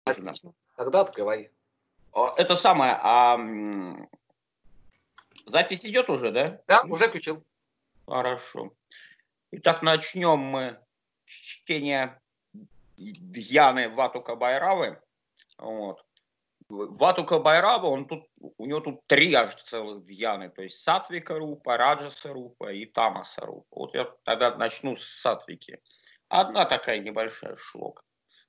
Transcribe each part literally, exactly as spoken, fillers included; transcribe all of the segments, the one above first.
Отлично. Тогда открывай. Это самое, а м, запись идет уже, да? Да, уже включил. Хорошо. Итак, начнем мы с чтения Дьяны Ватука Байравы. Вот. Ватука Байрава, он тут, у него тут три аж целых Дьяны, то есть Сатвика Рупа, Раджаса Рупа и Тамаса Рупа. Вот я тогда начну с Сатвики. Одна такая небольшая шлока.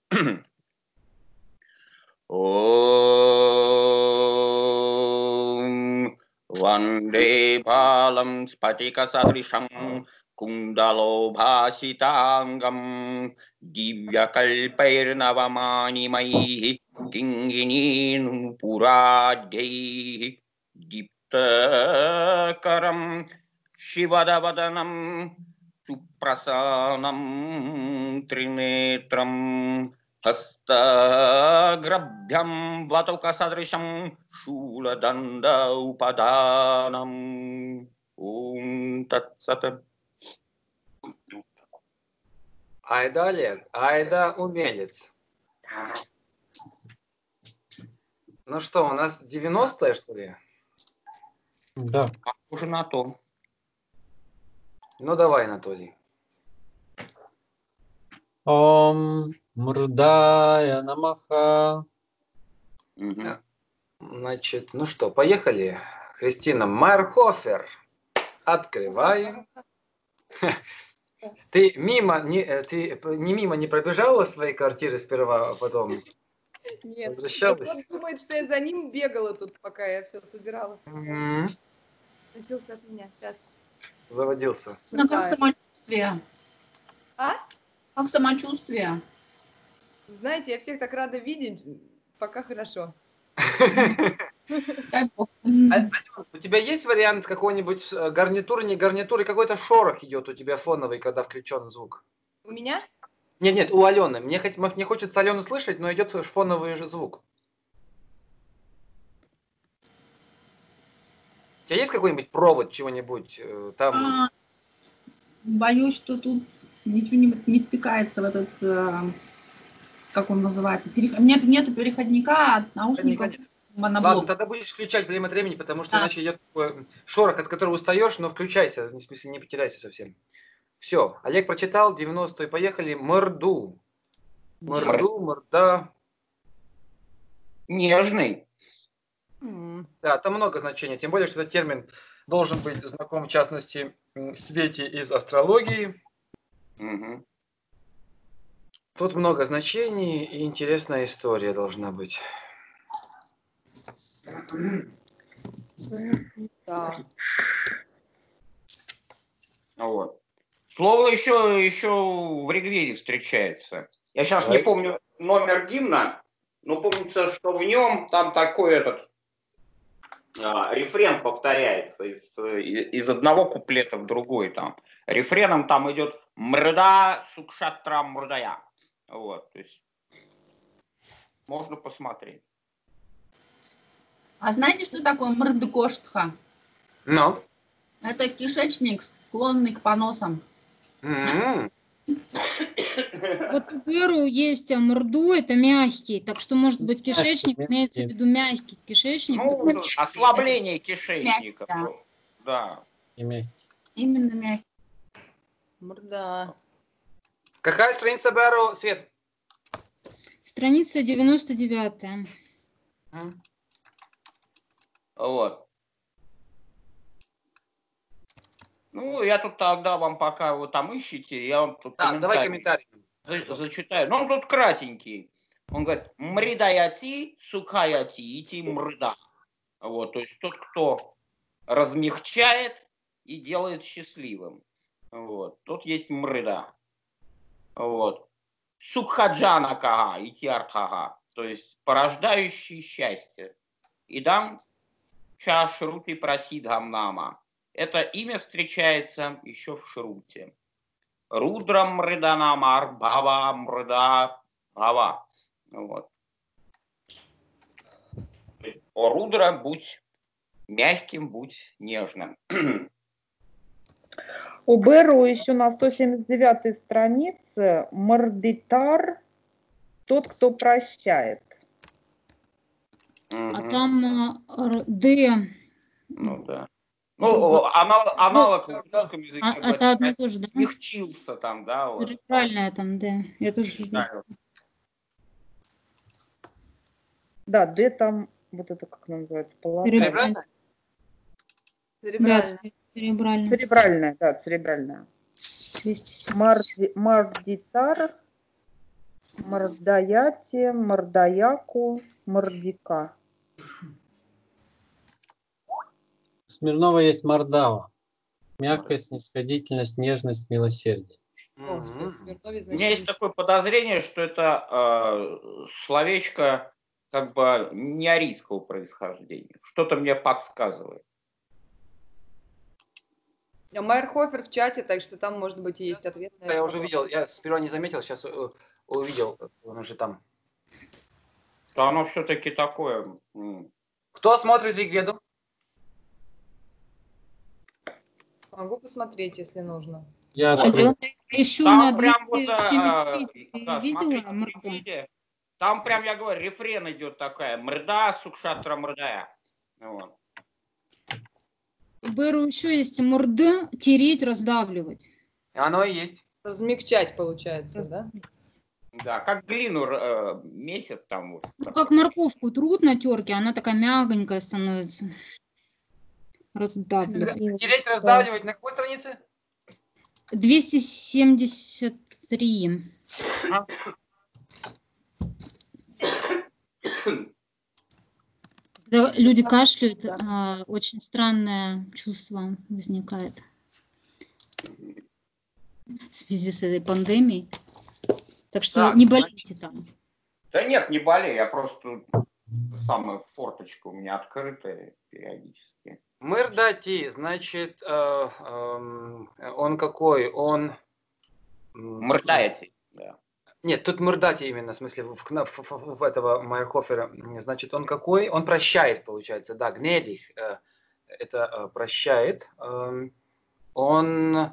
Ом Ванде Балам Спатика Садришам Кундалобхаситангам Дивья Кальпайрнавамани Майи Кингинин Пурадей Диптакарам Шивадаваданам Супрасанам Тринетрам Хастаграбхям Ватука Садришам Шуладанда Упаданам Ум Татсата. Айда, Олег, айда, умелец. Ну что, у нас девяностое, что ли? Да. Похоже на то. Ну давай, Анатолий. Ом Мрдая Намаха. Угу. Значит, ну что, поехали. Кристина Майерхофер. Открываем. Ты мимо, не, ты не мимо не пробежала своей квартиры сперва, а потом Нет, возвращалась? он думает, что я за ним бегала тут, пока я все собирала. М-м. Носился от меня. Сейчас. Заводился. Ну, как Да. самочувствие? А? Как самочувствие? Знаете, я всех так рада видеть, пока хорошо. Дай бог. А, у тебя есть вариант какой-нибудь э, гарнитуры, не гарнитуры, какой-то шорох идет у тебя фоновый, когда включен звук? У меня? Нет, нет, у Алены. Мне, хоть- мне хочется Алену слышать, но идет фоновый же звук. У тебя есть какой-нибудь провод чего-нибудь э, там? А, боюсь, что тут ничего не, не втыкается в этот, э, как он называется, перех... у меня нет переходника от наушников Ладно, моноблок. тогда будешь включать время от времени, потому что Да. иначе идет такой шорох, от которого устаешь, но включайся, в смысле не потеряйся совсем. Все, Олег прочитал, девяностые, поехали. Морду. Морду, морда. Нежный. М. Да, там много значений, тем более, что этот термин должен быть знаком, в частности, м, Свете из астрологии. Угу. Тут много значений и интересная история должна быть. Да. Вот. Слово еще, еще в Ригведе встречается. Я сейчас Давай. не помню номер гимна, но помнится, что в нем там такой этот а, рефрен повторяется из, из одного куплета в другой. Там. Рефреном там идет «Мрда сукшатра мрдая». Вот, то есть можно посмотреть. А знаете, что такое мрдкоштха? Но. Это кишечник, склонный к поносам. М-м. Вот у Беру есть мрду, это мягкий, так что, может быть, кишечник Мягкий, имеется в мягкий. виду мягкий кишечник. Ну, ослабление кишечника. Да. Да. И мягкий. Именно мягкий. Морда. Какая страница Беру, Свет? Страница девяносто девятая. М. Вот. Ну, я тут тогда вам, пока вы там ищете, я вам тут Да, давай комментарий. за- зачитаю. Ну, он тут кратенький. Он говорит, мридаяти, сукаяти, ити мрда. Вот, то есть тот, кто размягчает и делает счастливым. Вот, тут есть мрда. Вот. Сукхаджана кага, ити артхага. То есть порождающий счастье. И дам чашрути прасидхамнама. Это имя встречается еще в Шруте. Рудра мрыданамар, бхава мрыда, бхава. Вот. О, Рудра, будь мягким, будь нежным. У Беру еще на сто семьдесят девятой странице мордитар, тот, кто прощает. А Мгм. там а, р- Д. Ну да. Ну, анал- аналог в русском языке А, бы это одно и сказать, то же, да? смягчился там, да, вот. Церебральная там Д. Я тоже видела. Да. Да, Д там, вот это как она называется, палата. Церебральная. Да, Церебральная. церебральная. Церебральная, да, церебральная. двести семьдесят. Марди, мардитар, мордаяти, мордаяку, мордика. У Смирнова есть мордава. Мягкость, снисходительность, нежность, милосердие. О, все, Мгм. в Смирнове, У значит, меня есть есть. такое подозрение, что это э, словечко как бы не арийского происхождения. Что-то мне подсказывает. А Майерхофер в чате, так что там, может быть, и есть ответ на Я этот уже вопрос. видел, я сперва не заметил, сейчас э, увидел, он уже там. То оно все-таки такое. м, Кто смотрит Ригведу? Могу посмотреть, если нужно. Я Вот. открыл. Еще Там на прям вот, двести семьдесят три э, ты да, видела смотрите, морду? видите? Там прям, я говорю, рефрен идет такая. Мрда, сукшатра, мрдая. Вот. Беру еще есть морды, тереть, раздавливать. Оно и есть. Размягчать, получается, да? Да, как глину э, месяц там. Вот, Ну, так. как морковку трут на терке, она такая мягонькая становится. Раздавливать. Тереть, раздавливать на какой странице? двести семьдесят три. А? Когда люди кашляют, а, очень странное чувство возникает в связи с этой пандемией. Так что Так, не болейте там. Да нет, не болею, я просто самая форточка у меня открытая периодически. Мырдати, значит, э, эм, он какой? Он... м, Мрдаете. Да. Нет, тут Мырдати именно, в смысле, в, в- в- в этого Майерхофера. Значит, он какой? Он прощает, получается, да, гнедих. э, Это э, прощает. Эм, Он э,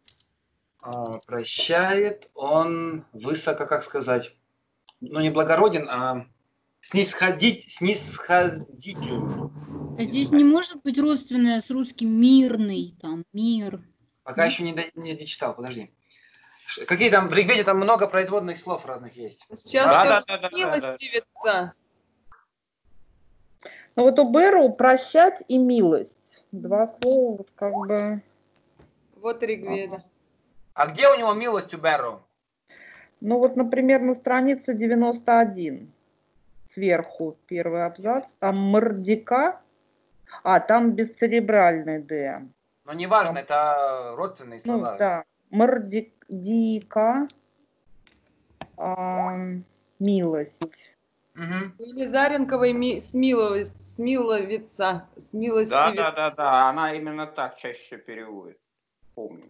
прощает, он высоко, как сказать, ну не благороден, а снисходить, снисходительный. А здесь не может быть родственное с русским мирный, там, мир. Пока еще не, до- не дочитал, подожди. Ш- Какие там, в Ригведе там много производных слов разных есть. Сейчас Да, скажу, да, да, да, да, милостивица. Ну вот у Беру прощать и милость. Два слова, вот как бы. Вот Ригведа. А где у него милость у Берро? Ну вот, например, на странице девяносто один. Сверху первый абзац. Там мордика. А, там бесцеребральный Д. Но неважно, это родственные Ну слова. да. Мордика. А, милость. Мгм. У Елизаренковой ми- смилови- смиловица. Да, Смилостивица. да, да, да, она именно так чаще переводит. Помню.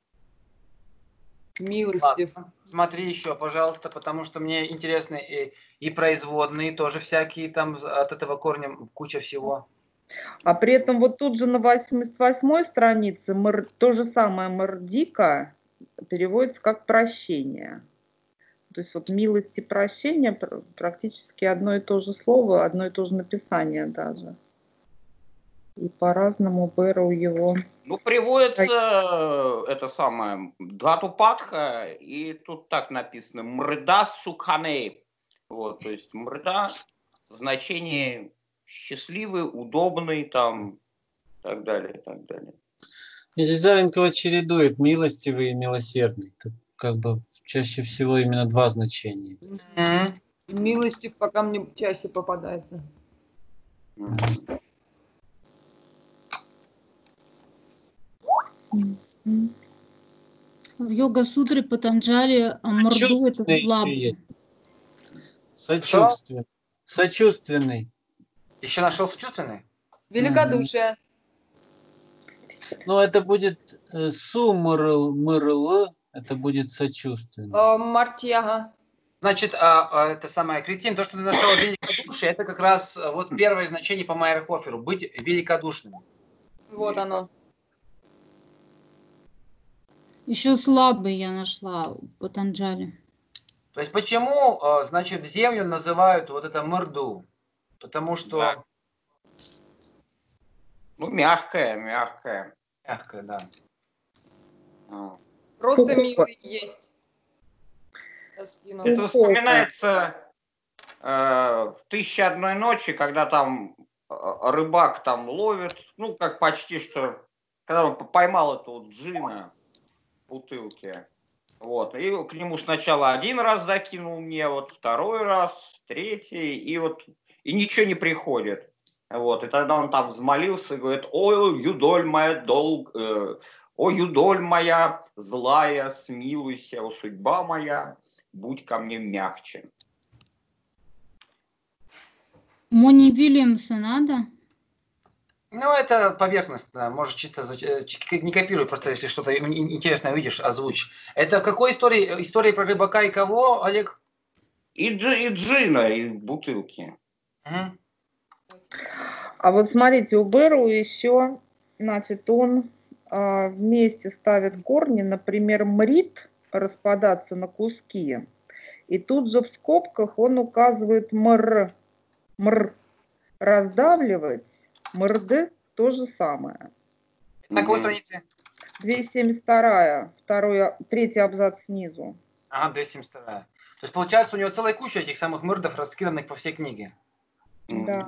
Милостив. Классно. Смотри еще, пожалуйста, потому что мне интересны и, и производные тоже всякие, там от этого корня куча всего. А при этом вот тут же на восемьдесят восьмой странице мор- то же самое мордика переводится как прощение. То есть вот милость и прощение пр- практически одно и то же слово, одно и то же написание даже. И по-разному Беру его. Ну, приводится э, это самое Датупадха, и тут так написано Мрда Сукханей. Вот, то есть мрда значение счастливый, удобный, там, так далее, так далее. Елизаренкова чередует милостивый и милосердный. Тут как бы чаще всего именно два значения. Мгм. Милостив пока мне чаще попадается. Мгм. В йога-сутре Патанджали а, морду это Сочувственный еще слабый. есть. Сочувственный. Сочувственный. Еще нашел чувственный? Великодушие. Ну, это будет э, сумрл, мрл, это будет сочувственный. Э, Мартьяга. Значит, а, а, это самое, Кристин, то, что ты нашел великодушие, это как раз а, вот первое значение по Майерхоферу, быть великодушным. Вот оно. Еще слабый я нашла у Патанджали. То есть почему, а, значит, землю называют вот это мырду? Потому что... Да. Ну, мягкая, мягкая. Мягкая, да. А. Просто Пуховка. милый есть. Я скину. Это Пуховка. вспоминается э, в «Тысяче одной ночи», когда там э, рыбак там ловит, ну, как почти что, когда он поймал этого джина в бутылке. Вот, и к нему сначала один раз закинул мне, вот второй раз, третий, и вот, и ничего не приходит. Вот, и тогда он там взмолился и говорит: «Ой, юдоль моя долг, э, о, юдоль моя злая, смилуйся, о, судьба моя, будь ко мне мягче». Мони Вильямса надо? Ну, это поверхностно. Может, чисто зач- э, ч- не копируй, просто если что-то ин- ин- интересное увидишь, озвучь. Это в какой истории? Истории про рыбака и кого, Олег? И, джи- и джина, и бутылки. Мгм. А вот смотрите, у Беру еще, значит, он а, вместе ставит корни, например, мрит распадаться на куски. И тут же в скобках он указывает мр, мр раздавливать, мрд то же самое. На какой Мгм. странице? двести семьдесят два, второй, а- третий абзац снизу. Ага, двести семьдесят два. То есть, получается, у него целая куча этих самых мырдов, раскиданных по всей книге. Мгм. Да.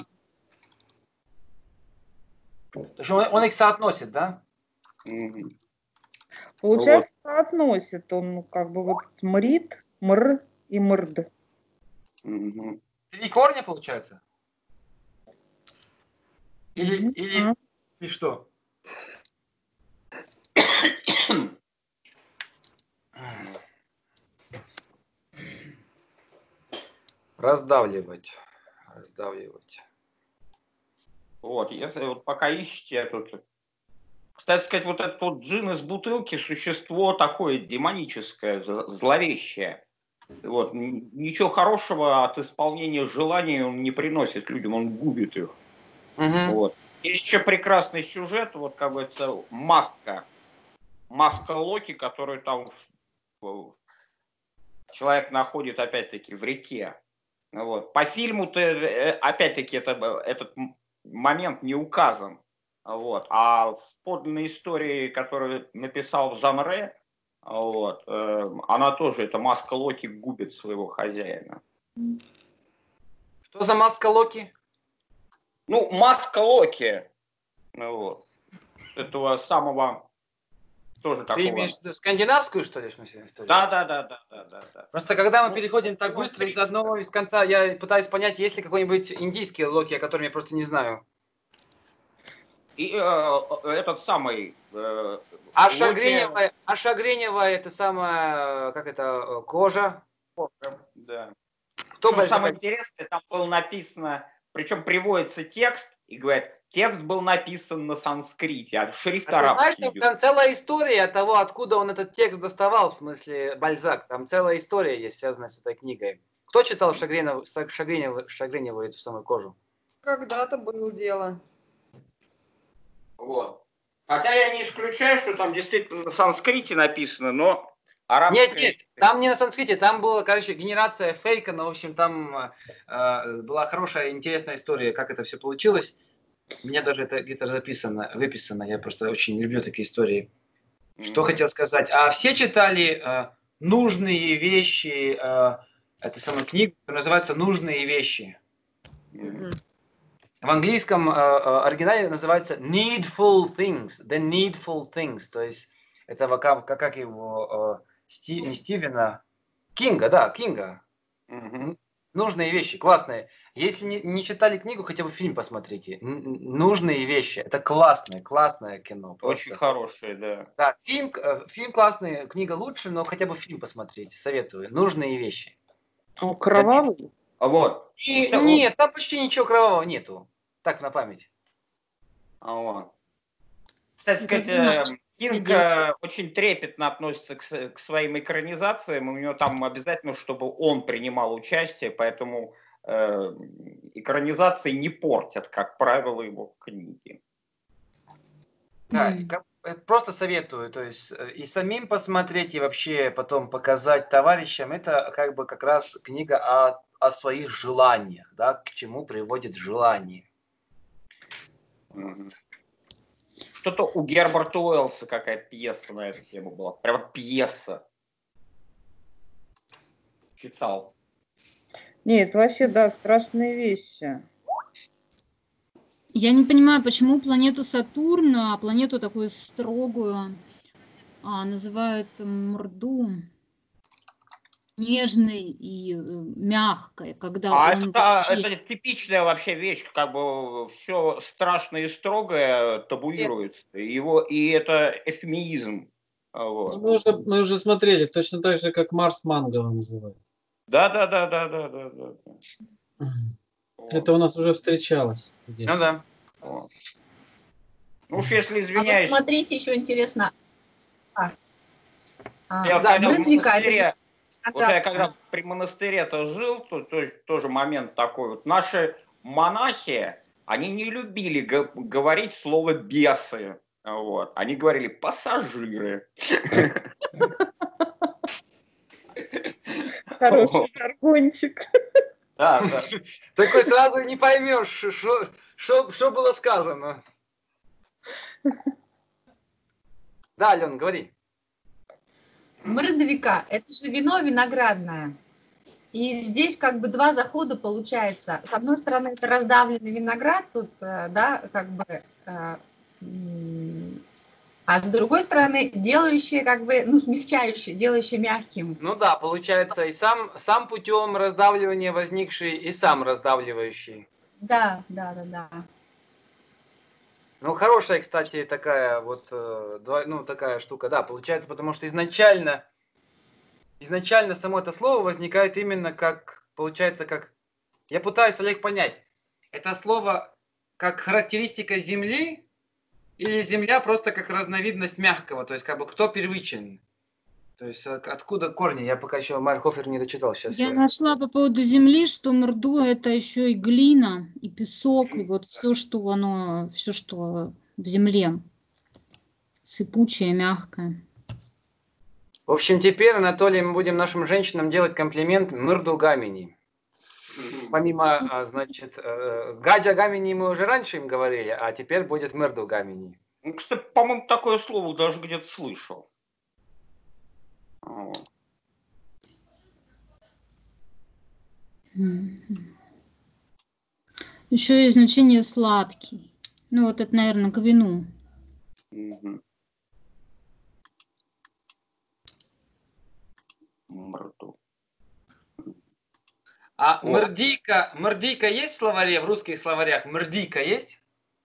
То есть, он, он их соотносит, да? Мгм. Получается, соотносит он ну, как бы вот мрит, мр и мрд. Мгм. Три корня, получается? Или, Мгм. или, А. или что? Раздавливать. Раздавливать. Вот, если вот пока ищете тут. Кстати сказать, вот этот вот джин из бутылки — существо такое демоническое, зл- зловещее. Вот, н- ничего хорошего от исполнения желаний он не приносит людям, он губит их. Мгм. Вот. Есть еще прекрасный сюжет, вот как бы это маска. Маска Локи, которую там в- человек находит опять-таки в реке. Вот. По фильму-то э, опять-таки это, б- этот м- момент не указан. Вот. А в подлинной истории, которую написал Жан Ре, вот, э, она тоже, эта маска Локи губит своего хозяина. Что за маска Локи? Ну, маска Локи, ну, вот, этого самого, тоже Ты такого. имеешь в виду скандинавскую, что ли, в смысле, историю? Да, да, да, да, да, да, да. Просто когда мы Ну, переходим так ну, быстро из принципе, одного из конца, я пытаюсь понять, есть ли какой-нибудь индийский Локи, о котором я просто не знаю. И э, этот самый э, Аша Локи, Гриневая, Аша Гриневая, это самая, как это, э, кожа. да. Кто Причем самое больше? интересное, там было написано, причем приводится текст и говорят, текст был написан на санскрите, а шрифт А ты знаешь, арабский там, идет. там целая история того, откуда он этот текст доставал, в смысле Бальзак. Там целая история есть, связанная с этой книгой. Кто читал Шагриневу, Шагриневу, Шагриневу эту самую кожу? Когда-то было дело. Вот. Хотя я не исключаю, что там действительно на санскрите написано, но Нет, арабское... нет, там не на санскрите, там была, короче, генерация фейка, но, в общем, там э, была хорошая, интересная история, как это все получилось. У меня даже это где-то записано, выписано, я просто очень люблю такие истории. Что Мгм. хотел сказать? А все читали э, нужные вещи, э, это самая книга, которая называется «Нужные вещи». Мгм. В английском э, э, оригинале называется Needful Things, The Needful Things, то есть это как, как его, э, Сти, не Стивена, Кинга, да, Кинга. Мгм. Нужные вещи, классные. Если не, не читали книгу, хотя бы фильм посмотрите. Н- Нужные вещи, это классное, классное кино. Очень Просто. хорошее, да. Да, фильм, э, фильм классный, книга лучше, но хотя бы фильм посмотрите, советую. Нужные вещи. Он кровавый? А вот. И, Ну, нет, там почти ничего кровавого нету. Так, на память. а вот. Кстати Я сказать, думаю, э, что Кинг делать? э, очень трепетно относится к, с- к своим экранизациям. У него там обязательно, чтобы он принимал участие, поэтому э, экранизации не портят, как правило, его книги. Да, М. как- э, просто советую, то есть э, и самим посмотреть, и вообще потом показать товарищам. Это как бы как раз книга о, о своих желаниях, да, к чему приводит желание. Что-то у Герберта Уэллса какая пьеса на эту тему была. Прямо пьеса. Читал. Нет, вообще, да, страшные вещи. Я не понимаю, почему планету Сатурн, а планету такую строгую, а, называют Мрду нежной и э, мягкой, когда А он это, вообще... это типичная вообще вещь, как бы все страшное и строгое табуируется. Его, и это эвфемизм. Ну, Вот. мы, уже, мы уже смотрели, точно так же, как Марс Мангала называют. Да, да, да, да, да, да, да. Это у нас уже встречалось. где-то. Ну да. Вот. Ну уж если А вот извиняюсь, смотрите, еще интересно. А, а, я да, когда в Мрдвика, это монастыре, же вот я когда при монастыре-то жил, то, то есть тоже момент такой. Вот наши монахи, они не любили г- говорить слово бесы. Вот. Они говорили пассажиры. Хороший жаргончик. Да, да. Такой сразу не поймешь, что было сказано. Да, Ален, говори. Мрдвика, это же вино виноградное. И здесь как бы два захода получается. С одной стороны, это раздавленный виноград, тут, э, да, как бы, э, м, а с другой стороны, делающие, как бы, ну, смягчающие, делающие мягким. Ну да, получается и сам, сам путем раздавливания возникший, и сам раздавливающий. Да, да, да, да. Ну, хорошая, кстати, такая вот, э, два- ну, такая штука, да, получается, потому что изначально, изначально само это слово возникает именно как, получается, как, я пытаюсь, Олег, понять, это слово как характеристика Земли, или Земля просто как разновидность мягкого, то есть как бы кто первичен? То есть от- откуда корни? Я пока еще Майерхофер не дочитал сейчас. Я нашла по поводу Земли, что Мрду это еще и глина, и песок, и вот все, что оно, все, что в земле, сыпучее, мягкое. В общем, теперь, Анатолий, мы будем нашим женщинам делать комплимент Мырду Гамини. Помимо, а, значит, э, Гадя Гамини мы уже раньше им говорили, а теперь будет Мырду Гамини. Ну, кстати, по-моему, такое слово даже где-то слышал. Вот. Еще есть значение сладкий. Ну вот это, наверное, к вину. Мгм. Мрду. А О. мырдика, мырдика есть в словаре, в русских словарях? Мырдика есть?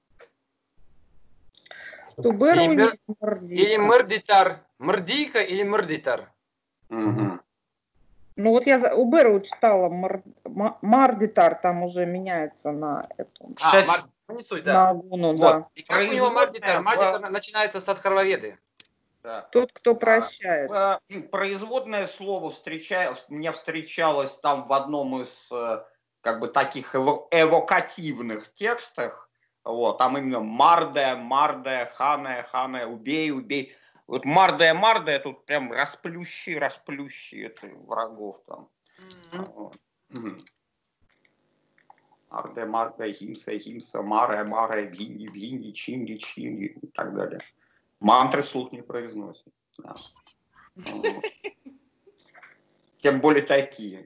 Что Бэру Или, мыр- есть мордика. или мырдитар? Мырдика или мырдитар? Мгм. Ну вот я за- у Бэру читала мар- ма- Мардитар, там уже меняется на эту, А, Кстати, мар... ну, не суть, на да. Агуну, вот. да. И как у него Производная мырдитар? в- Мырдитар начинается с Адхарваведы. да. Тот, кто А, прощает. в- м, Производное слово встречалось, мне встречалось там в одном из э, как бы таких эво- эвокативных текстах. Вот, там именно мардая, мардая, ханая, ханая, убей, убей. Вот мардая, мардая, тут прям расплющи, расплющи это врагов там. Вот. Мгм. Мардая, мардая, химса, химса, марая, марая, вини, вини, чинги, чинги и так далее. Мантры слух не произносят. Да. Вот. Тем более такие.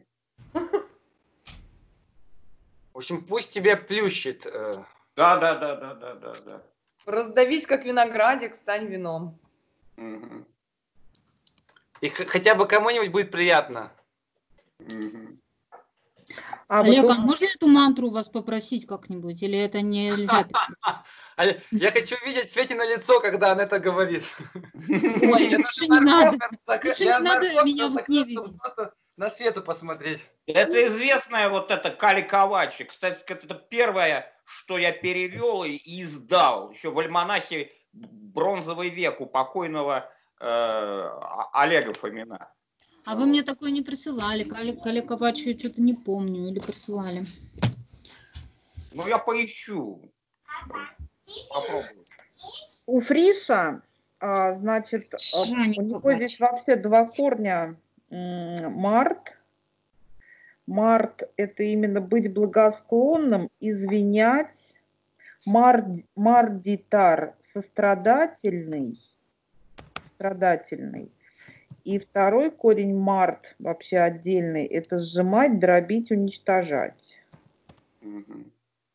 В общем, пусть тебя плющит. э, Да, да, да, да, да, да, да. Раздавись, как виноградик, стань вином. Мгм. И х- хотя бы кому-нибудь будет приятно. Мгм. А Олег, вот а можно эту мантру у вас попросить как-нибудь? Или это нельзя? А я- Я хочу видеть Свете на лицо, когда она это говорит. Ой, Я лучше не надо. Майерхофер закры- Лучше я не надо Майерхофера меня в закрыл, гневе чтобы видеть. просто на Свету посмотреть. Это известная вот эта Кали Ковачи. Кстати, это первое, что я перевел и издал. Еще в альманахе «Бронзовый век» у покойного э, А- Олега Фомина. А вы мне такое не присылали. Кали Кабачу я что-то не помню. Или присылали. Ну, я поищу. Попробую. у Фриша, а, значит, а, Жанни у него Кабач. здесь вообще два корня. М, Март, Март – это именно быть благосклонным, извинять. Мард, мардитар – сострадательный. Страдательный. И второй корень март, вообще отдельный, это сжимать, дробить, уничтожать. Мгм.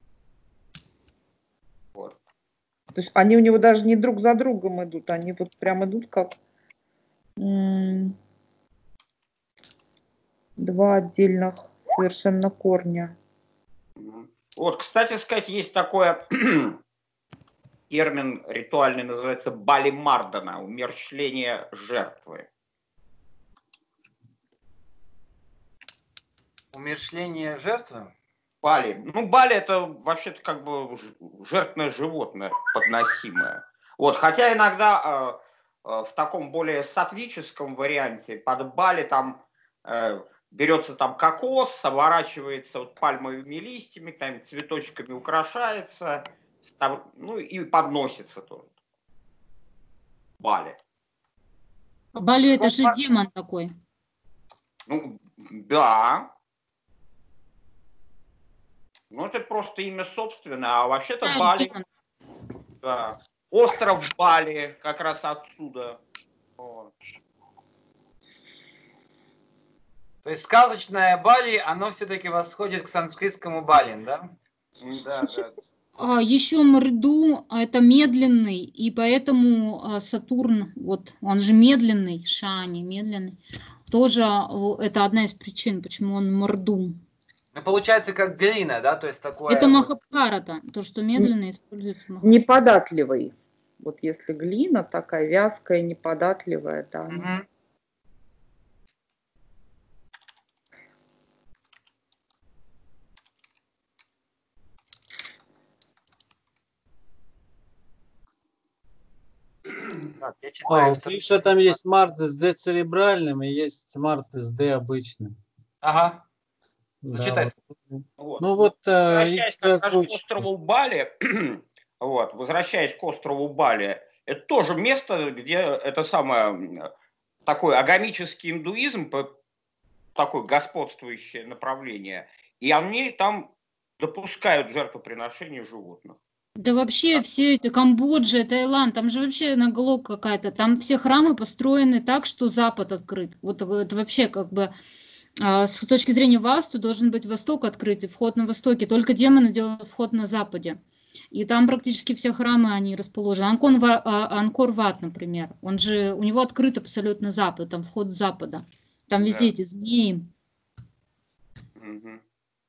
Вот. То есть они у него даже не друг за другом идут, они вот прям идут как м, два отдельных совершенно корня. Мгм. Вот, кстати сказать, есть такое термин ритуальный, называется Бали Мардана, умерщвление жертвы. Умерщвление жертвы? Бали. Ну, Бали это вообще-то как бы ж- жертвенное животное подносимое. Вот, хотя иногда э, э, в таком более сатвическом варианте под Бали там э, берется там кокос, оборачивается вот пальмовыми листьями, там цветочками украшается, став- ну и подносится тоже. Бали. Бали это Ну, же а- демон такой. Ну, да. Ну, это просто имя собственное, а вообще-то Да, Бали, демон. да. Остров Бали, как раз отсюда. Вот. То есть сказочное Бали, оно все-таки восходит к санскритскому Балин, да? М, Да, да. А, еще Морду а, это медленный, и поэтому а, Сатурн, вот он же медленный, Шани, медленный, тоже о, это одна из причин, почему он Морду. Ну, получается, как глина, да? То есть такое Это вот... Махабхарата, то, что медленно используется в Махабхарате. Неподатливый. Вот если глина такая вязкая, неподатливая, да. Мгм. Так, я А, читаю. у Криша там есть Март с D церебральным и есть Март с D обычным. Ага. Да, Зачитай. вот. Вот. Ну вот э, Возвращаясь их как раз к разлучки. острову Бали, вот, возвращаясь к острову Бали, это тоже место, где это самое, м, такой агамический индуизм, по- такое господствующее направление, и они там допускают жертвоприношение животных. Да вообще все это Камбоджа, Таиланд, там же вообще наголовка какая-то, там все храмы построены так, что Запад открыт. Вот это вообще как бы а, с точки зрения Васту должен быть Восток открыт и вход на Востоке, только демоны делают вход на Западе. И там практически все храмы, они расположены. Анкор, Ва- а, Анкор Ват, например, он же, у него открыт абсолютно Запад, там вход с Запада. Там везде Да. эти змеи. Мгм.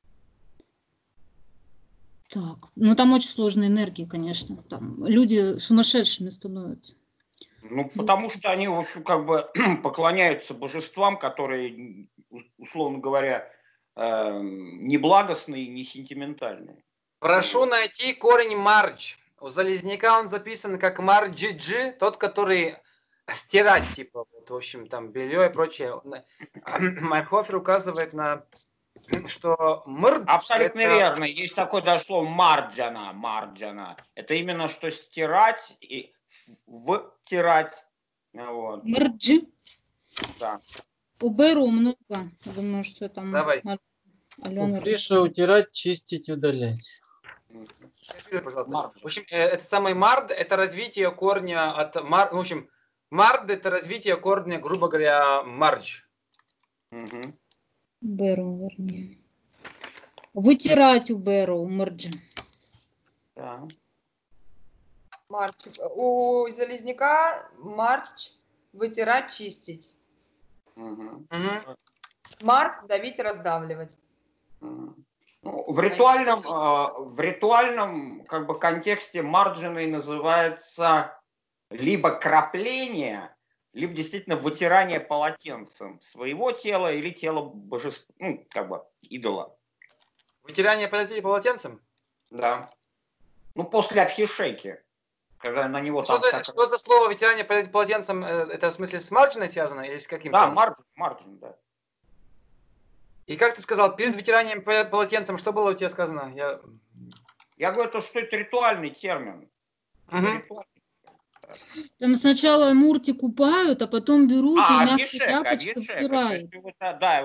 Так, ну там очень сложные энергии, конечно. Там люди сумасшедшими становятся. Ну, потому что они, в общем, как бы поклоняются божествам, которые, у- условно говоря, эм, не благостные, не сентиментальные. Прошу найти корень марч. У Залезняка он записан как марджиджи, тот, который стирать, типа, вот, в общем, там, белье и прочее. Майрхофер указывает на, что мрд Абсолютно это... верно. Есть такое даже слово марджана. Марджана. Это именно что стирать и втирать. Вот, Мрджи. да. У Беру много. Думаю, что там Давай. Ал- У Алена. Криша утирать, чистить, удалять. Скажи, пожалуйста. Марджа. В общем, э, это самый мард, это развитие корня от мар... В общем, мард это развитие корня, грубо говоря, мардж. Мгм. Беру, вернее. Вытирать у Беру, у Мрджи. Да. Марч. У Залезняка марч вытирать, чистить. Мгм. Мгм. Март давить, раздавливать. Мгм. Ну, в ритуальном, э, в ритуальном как бы контексте марджиной называется либо крапление, либо действительно вытирание полотенцем своего тела или тела божества, ну, как бы идола. Вытирание полотенцем- полотенцем? Да. Ну, после абхишеки, когда на него Что там... за, так- что за слово вытирание поло- полотенцем? э, Это в смысле с марджиной связано или с каким-то? Да, марджин, марджин, да. И как ты сказал, перед вытиранием пол- полотенцем, что было у тебя сказано? Я... Я говорю, то, что это ритуальный термин. Это Мгм. ритуальный. Там сначала Мурти купают, а потом берут и А, мягкой абхишек, тряпочкой абхишек. То вытирают. есть его, да, да, его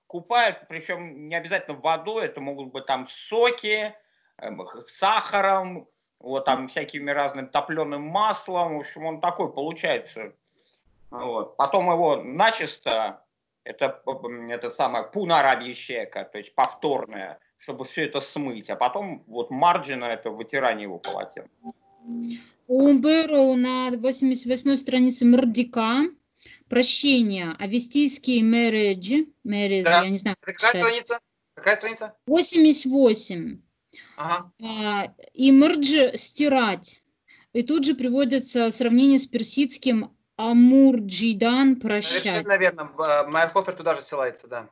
купают, причем не обязательно водой, это могут быть там соки, с сахаром, вот там всякими разным топленым маслом, в общем, он такой получается. Вот. Потом его начисто, это, это самое пунарабьещека, то есть повторное, чтобы все это смыть, а потом вот марджина, это вытирание его полотенцем. У Бэрроу на восемьдесят восьмой странице Мрдика прощение, авестийский marriage, marriage, Да. я не знаю, как Какая читать. страница? Какая страница? восемьдесят восемь. Ага. А, и мрдж стирать. И тут же приводится сравнение с персидским амурджидан прощать. Совершенно верно. Б- Майерхофер туда же ссылается, да.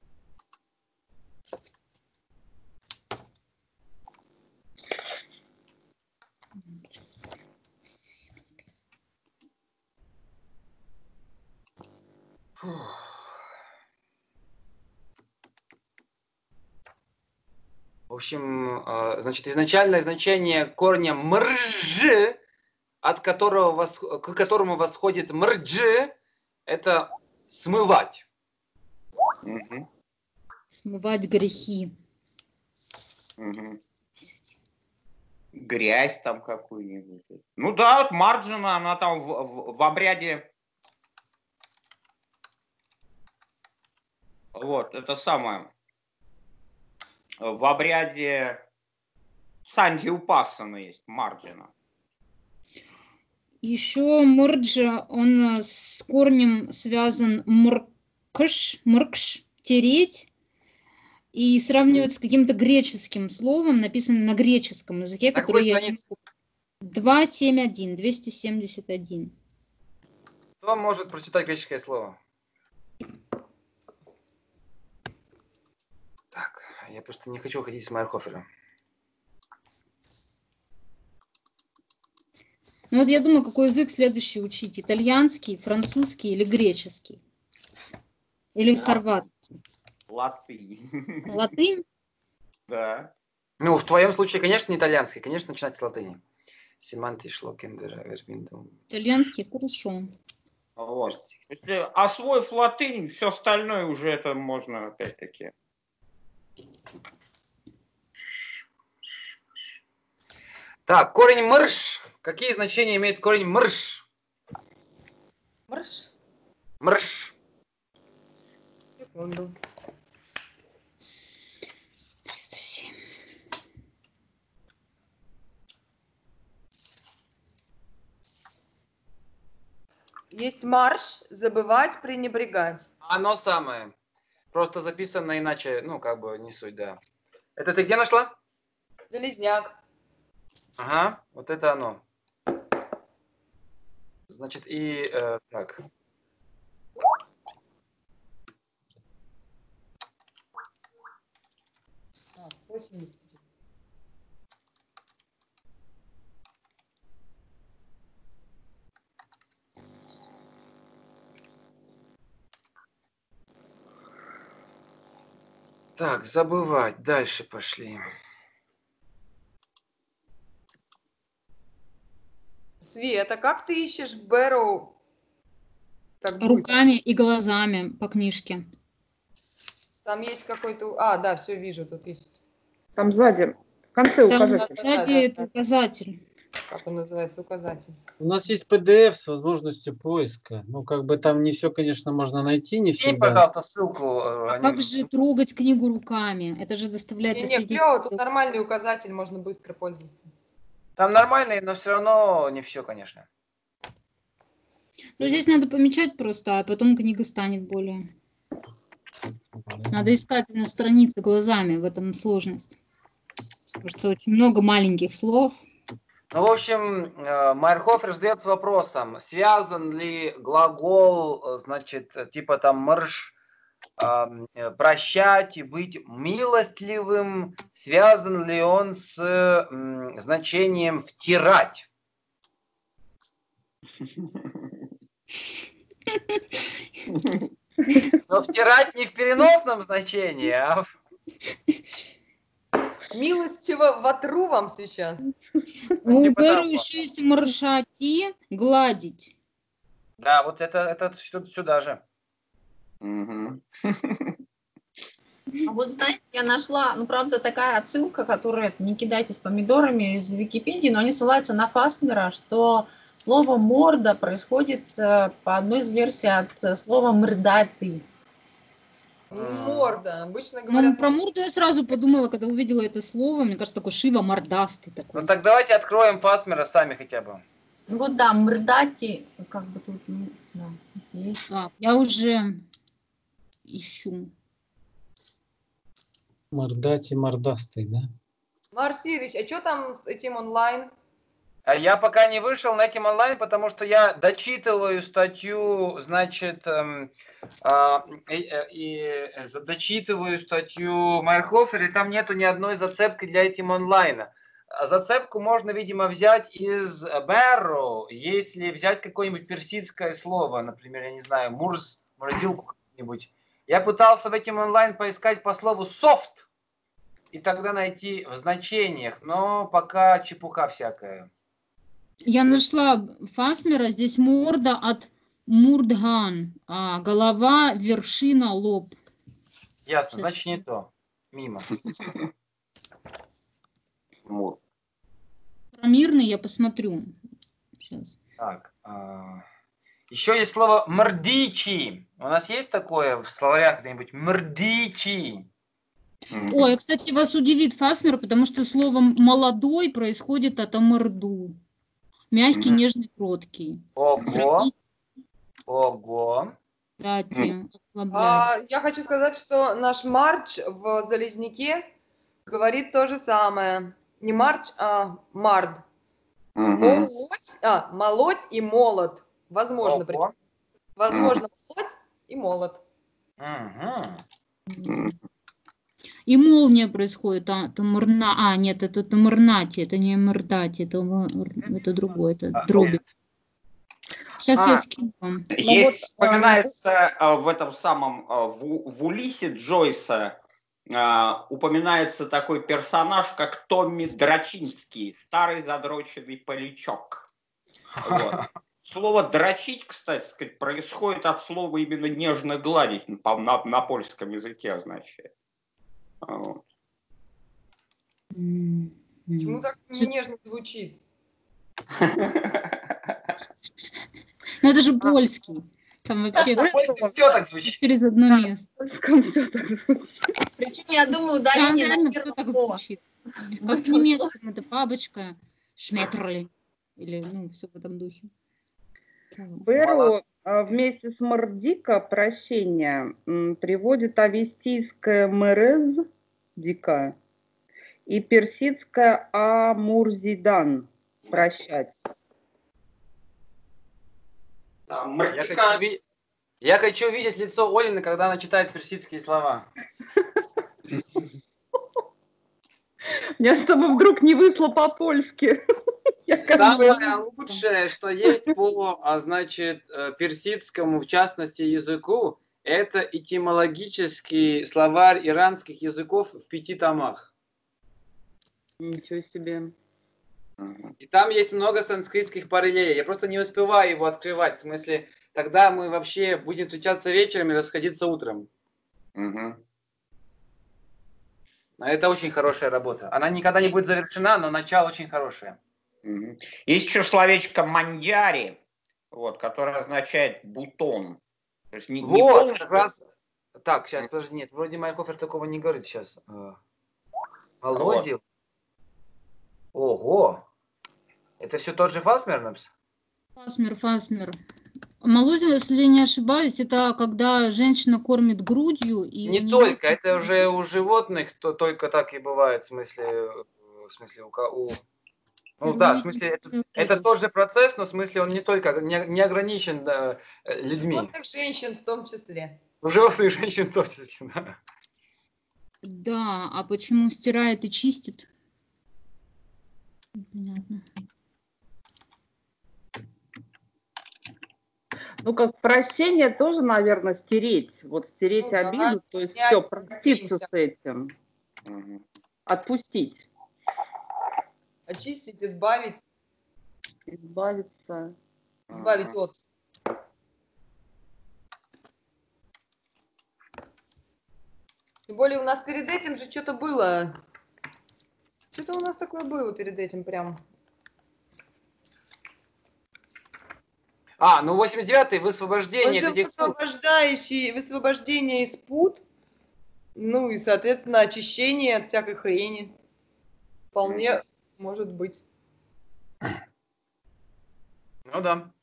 Фух. В общем, э, значит, изначальное значение корня мрж, от которого вос- к которому восходит мрджи, это смывать. Мгм. Смывать грехи. Мгм. Грязь там какую-нибудь. Ну да, вот марджина, она там в, в- в обряде. Вот, это самое. В обряде Санди Упассана есть марджина. Еще мрджа, он э, с корнем связан мркш, мркш, тереть, и сравнивается с каким-то греческим словом, написанным на греческом языке, На который какой я... странице? двести семьдесят один, двести семьдесят один. Кто может прочитать греческое слово? Так, я просто не хочу ходить с Майерхофером. Ну вот я думаю, какой язык следующий учить? Итальянский, французский или греческий? Или хорватский? Латынь. Латынь? Да. Ну, в твоем случае, конечно, не итальянский, конечно, начинать с латыни. Семанти шлокендер вербиндум. Итальянский, хорошо. Вот. Если освоив латынь, все остальное уже это можно опять-таки. Так, корень мрш. Какие значения имеет корень мрш? Марш. Мрш. Секунду. Есть марш, забывать, пренебрегать. Оно самое. Просто записано иначе, ну, как бы, не суть, да. Это ты где нашла? Железняк. Ага, вот это оно. Значит, и э, так. А, восемьдесят. Так, забывать. Дальше пошли. Света, как ты ищешь Бэрроу? Так быстро? Руками и глазами по книжке. Там есть какой-то... А, да, все вижу, тут есть. Там сзади, в конце Там указатель. сзади Да, да, это да. указатель. Как он называется, указатель. У нас есть пи ди эф с возможностью поиска. Ну, как бы там не все, конечно, можно найти, не Кинь, всегда. пожалуйста, ссылку. э, А они- как же трогать книгу руками? Это же доставляет Не, не, эстетический... клево, тут нормальный указатель, можно быстро пользоваться. Там нормальные, но все равно не все, конечно. Ну, здесь надо помечать просто, а потом книга станет более... Надо искать на странице глазами, в этом сложность. Потому что очень много маленьких слов. Ну, в общем, э, Майерхофер задается вопросом, связан ли глагол, э, значит, э, типа там марш, эм, э, прощать и быть милостливым, связан ли он с м, значением втирать? Но втирать не в переносном значении, а в- Милостиво вотру вам сейчас. У типа Беру того. еще есть маршати, гладить. да, вот это, это сю- сюда же. Мгм. А вот знаете, я нашла, ну правда такая отсылка, которая, не кидайтесь помидорами, из Википедии, но они ссылаются на Фастнера, что слово морда происходит э, по одной из версий от э, слова мрдатый. Морда. Обычно Ну, говорят... про морду я сразу подумала, когда увидела это слово. Мне кажется, такой Шива мордастый такой. Ну так давайте откроем Фасмера сами хотя бы. Ну вот да, мрдати, как бы тут, ну, да, есть. Так, я уже ищу. Мордатый, мордастый, да? Марсилич, а что там с этим онлайн? А я пока не вышел на этим онлайн, потому что я дочитываю статью, значит, эм, а, и, и, и дочитываю статью Майерхофера, и там нету ни одной зацепки для этим онлайна. А зацепку можно, видимо, взять из Barrow, если взять какое-нибудь персидское слово, например, я не знаю, мурз, морозилку какую-нибудь. Я пытался в этим онлайн поискать по слову soft, и тогда найти в значениях, но пока чепуха всякая. Я нашла Фасмера, здесь морда от Мурдган, а голова, вершина, лоб. Ясно, Сейчас. значит не то. Мимо. Мур. Про мирный я посмотрю. Сейчас. Так. а, Еще есть слово мрдичи. У нас есть такое в словарях где-нибудь? Мрдичи. Ой, кстати, вас удивит Фасмер, потому что слово молодой происходит от аморду. Мягкий, Мгм. нежный, кроткий. Ого. Ого. Кстати, А, ослабляет. я хочу сказать, что наш Марч в Залезняке говорит то же самое. Не Марч, а Мард. Мгм. Молоть, а, молоть и молот. Возможно, причем. Ого. Возможно, молоть и молот. Угу. И молния происходит, а, это мурна, а, нет, это, это мурнати, это не мурдати, это, мур- это другое, это А, дроби. нет. Сейчас А, я скину вам. Есть, вот, вспоминается а, в этом самом, а, в, в Улисе Джойса, а, упоминается такой персонаж, как Томми Драчинский, старый задроченный паричок. Вот. Слово дрочить, кстати сказать, происходит от слова именно нежно гладить, на, на, на польском языке означает. Вот. М, м. Почему так Сейчас- нежно звучит? Ну это же польский. Там вообще В Польsке все так звучит. через одно место. Польском всё так звучит. Причем, я думаю, Да, ударение на реально все первом так «о». звучит. Как в немецком это бабочка, шметрли. Или, ну, все в этом духе. Так. Беру а, вместе с мордика прощение м, приводит авестийское мерез дика и персидское амурзидан прощать. Да, Я мрдика- хочу, ви- я хочу видеть лицо Олины, когда она читает персидские слова. Мне чтобы вдруг не вышло по-польски. Я как бы- Самое лучшее, что есть по, а, значит, э, персидскому, в частности, языку, это этимологический словарь иранских языков в пяти томах. Ничего себе. Мгм. И там есть много санскритских параллелей. Я просто не успеваю его открывать. В смысле, тогда мы вообще будем встречаться вечером и расходиться утром. Мгм. Но это очень хорошая работа. Она никогда не будет завершена, но начало очень хорошее. Мгм. Есть еще словечко мандяри, вот, которое означает бутон. То есть не, не Вот, полностью- как раз. Так, сейчас, подожди, нет, вроде Майерхофер такого не говорит сейчас. Молозил. Ого. Это все тот же Фасмернапс? Фасмер, фасмер. Молозиво, если не ошибаюсь, это когда женщина кормит грудью. И Не у неё- только, это уже у животных то только так и бывает, в смысле, э, в смысле у, ка- у- ну да, в смысле это, это тот же процесс, но в смысле он не только не, не ограничен да, э, людьми, Животных женщин в том числе. у животных женщин в том числе, да. Да, а почему стирает и чистит? Понятно. Ну, как прощение тоже, наверное, стереть. Вот стереть Ну да, обиду, то есть снять все, проститься стремимся. с этим, Мгм. отпустить, Очистить, избавить, избавиться. избавить от. Тем более у нас перед этим же что-то было. Что-то у нас такое было перед этим прям. А, ну восемьдесят девятый Он высвобождение же от этих... высвобождающий, высвобождение из пут, ну и, соответственно, очищение от всякой хрени. Вполне может быть. Ну да.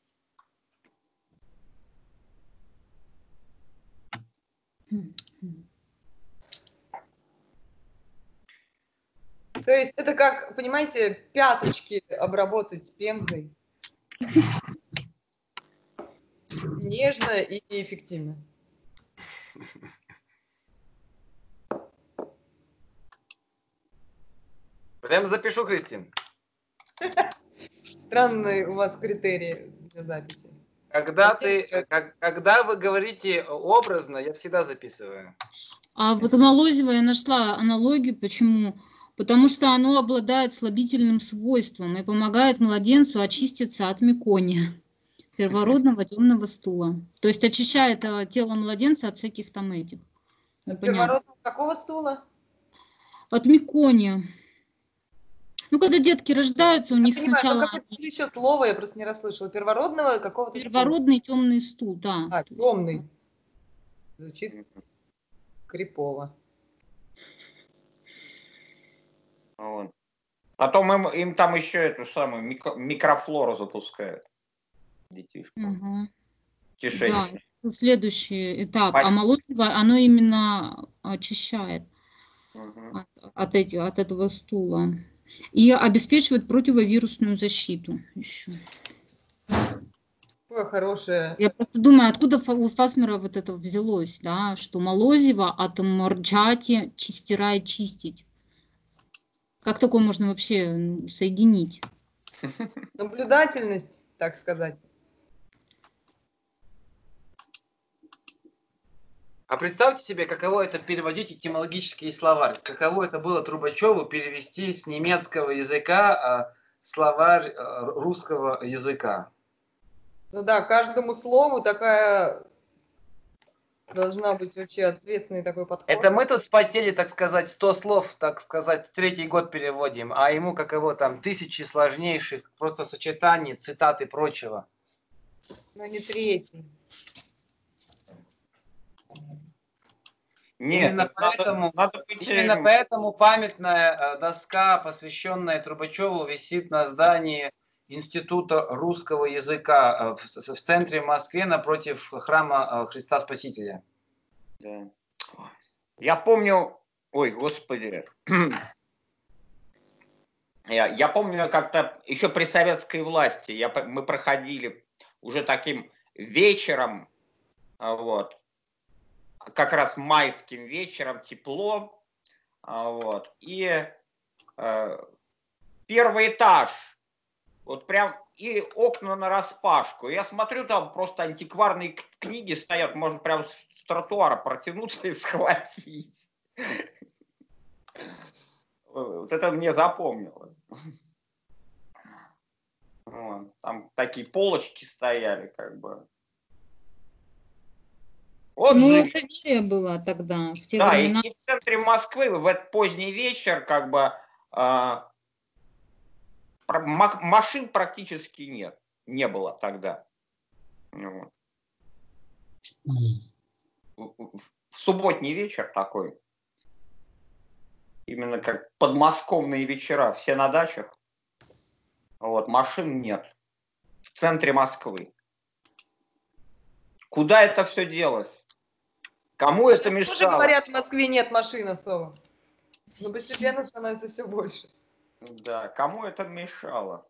То есть это как, понимаете, пяточки обработать пемзой. Нежно и эффективно. Прям запишу, Кристин. Странные у вас критерии для записи. Когда, ты, как, когда вы говорите образно, я всегда записываю. А вот у Молозева я нашла аналогию. Почему? Потому что оно обладает слабительным свойством и помогает младенцу очиститься от мекония, первородного темного стула. То есть очищает э, тело младенца от всяких там этих. Первородного какого стула? От мекония. Ну, когда детки рождаются, у Я них понимаю, сначала... как это еще слово, я просто не расслышала. Первородного какого-то... Первородный темный стул, да. А, темный. Звучит крипово. Вот. Потом им, им там еще эту самую микро, микрофлору запускают. Детишки. Угу. Кишечник. Да, следующий этап. Почти. А молочево, оно именно очищает Угу. от, от, эти, от этого стула. И обеспечивает противовирусную защиту еще. Какое хорошее. Я просто думаю, откуда у Фасмера вот это взялось, да, что молозиво от морджати стирает чистить. Как такое можно вообще соединить? Наблюдательность, так сказать. А представьте себе, каково это переводить этимологический словарь. Каково это было Трубачеву перевести с немецкого языка а, словарь а, русского языка. Ну да, каждому слову такая должна быть вообще ответственный такой подход. Это мы тут спотели, так сказать, сто слов, так сказать, третий год переводим, а ему каково там тысячи сложнейших просто сочетаний, цитат и прочего. Но не третий. Нет, Именно надо, поэтому, надо быть... именно поэтому памятная э, доска, посвященная Трубачеву, висит на здании Института русского языка в, в центре Москвы напротив храма Христа Спасителя. Да. Я помню, ой, господи, я, я помню как-то еще при советской власти я, мы проходили уже таким вечером, вот, как раз майским вечером, тепло, вот, и э, первый этаж, вот прям, и окна нараспашку. Я смотрю, там просто антикварные книги стоят, можно прям с тротуара протянуться и схватить. Вот это мне запомнилось. Вот. Там такие полочки стояли, как бы. Вот ну, жизнь. это доверие было тогда, в те Да, времена. и, и в центре Москвы в этот поздний вечер, как бы, э, машин практически нет. Не было тогда. Вот. В, в субботний вечер такой. Именно как подмосковные вечера. Все на дачах. Вот, машин нет. В центре Москвы. Куда это все делось? Кому это мешало? Тоже говорят, в Москве нет машин особо. Но постепенно становится все больше. Да, кому это мешало?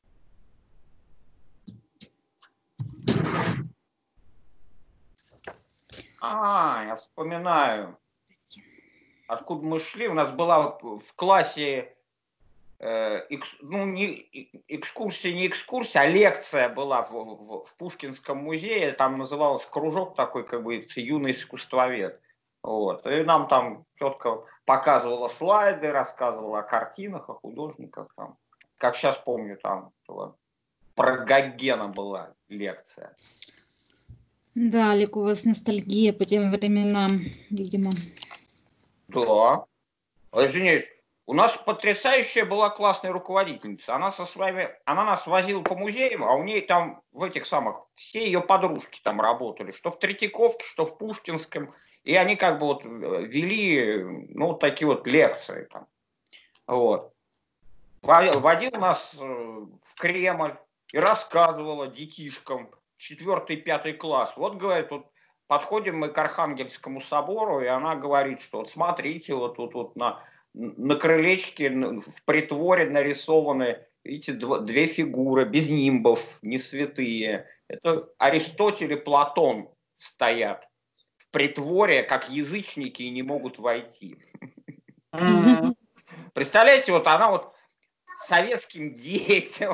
А, я вспоминаю. Откуда мы шли? У нас была в классе э, экс, ну, не, экскурсия, не экскурсия, а лекция была в, в, в Пушкинском музее. Там назывался кружок такой, как бы, юный искусствовед. Вот. И нам там тетка показывала слайды, рассказывала о картинах, о художниках. Там. Как сейчас помню, там была, про Гогена была лекция. Да, Олег, у вас ностальгия по тем временам, видимо. Да. Извиняюсь, у нас потрясающая была классная руководительница. Она со своими, она нас возила по музеям, а у ней там в этих самых, все ее подружки там работали, что в Третьяковке, что в Пушкинском. И они как бы вот вели, ну, такие вот лекции там. Вот. Водил нас в Кремль и рассказывала детишкам, четвертый, пятый класс. Вот, говорит, вот подходим мы к Архангельскому собору, и она говорит, что вот смотрите, вот тут вот, вот на, на крылечке в притворе нарисованы, видите, дв- две фигуры без нимбов, не святые. Это Аристотель и Платон стоят в притворе, как язычники, и не могут войти. Мгм. Представляете, вот она вот советским детям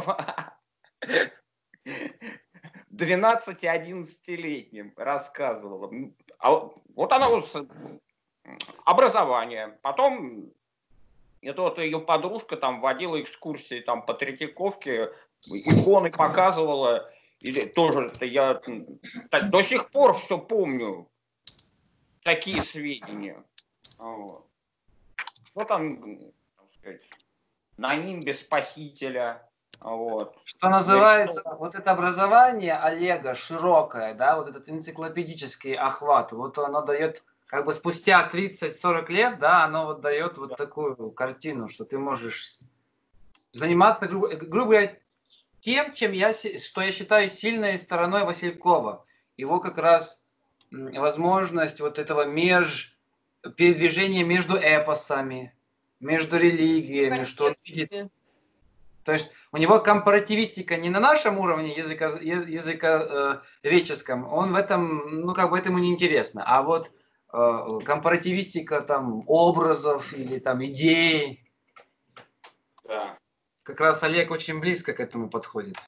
двенадцати-одиннадцатилетним рассказывала. А вот она вот образование. Потом это вот ее подружка там водила экскурсии там по Третьяковке, иконы показывала. И тоже я до сих пор все помню. Такие сведения. Вот. Что там, так сказать, на нимбе Спасителя. Вот. Что называется, вот это образование Олега широкое, да, вот этот энциклопедический охват, вот оно дает, как бы спустя тридцать-сорок лет, да, оно вот дает вот такую картину, что ты можешь заниматься, грубо, грубо говоря, тем, чем я, си- что я считаю сильной стороной Василькова. Его как раз м, возможность вот этого меж, передвижения между эпосами, между религиями, что он видит. Контексте. То есть у него компаративистика не на нашем уровне языка, языка э, веческом, он в этом, ну как бы это ему не интересно. А вот э, компаративистика там образов или там идей, Да. как раз Олег очень близко к этому подходит.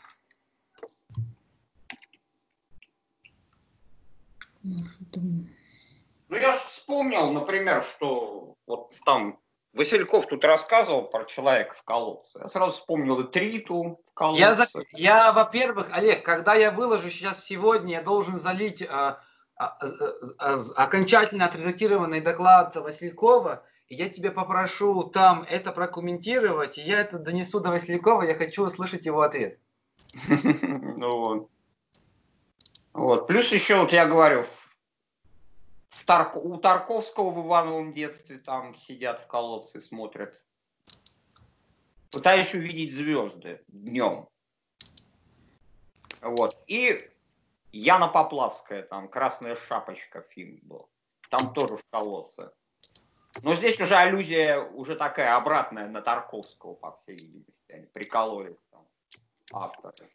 Ну я же вспомнил, например, что вот там Васильков тут рассказывал про человека в колодце. Я сразу вспомнил и Триту в колодце. Я, за- я, во-первых, Олег, когда я выложу сейчас сегодня, я должен залить а, а, а, окончательно отредактированный доклад Василькова, и я тебя попрошу там это прокомментировать, и я это донесу до Василькова, я хочу услышать его ответ. Ну вот. Вот. Плюс еще, вот я говорю, в Тарк- у Тарковского в Ивановом детстве там сидят в колодце и смотрят. Пытаюсь увидеть звезды днем. Вот. И Яна Поплавская, там «Красная шапочка» фильм был. Там тоже в колодце. Но здесь уже аллюзия уже такая обратная на Тарковского, по всей видимости. Они прикололи там авторы.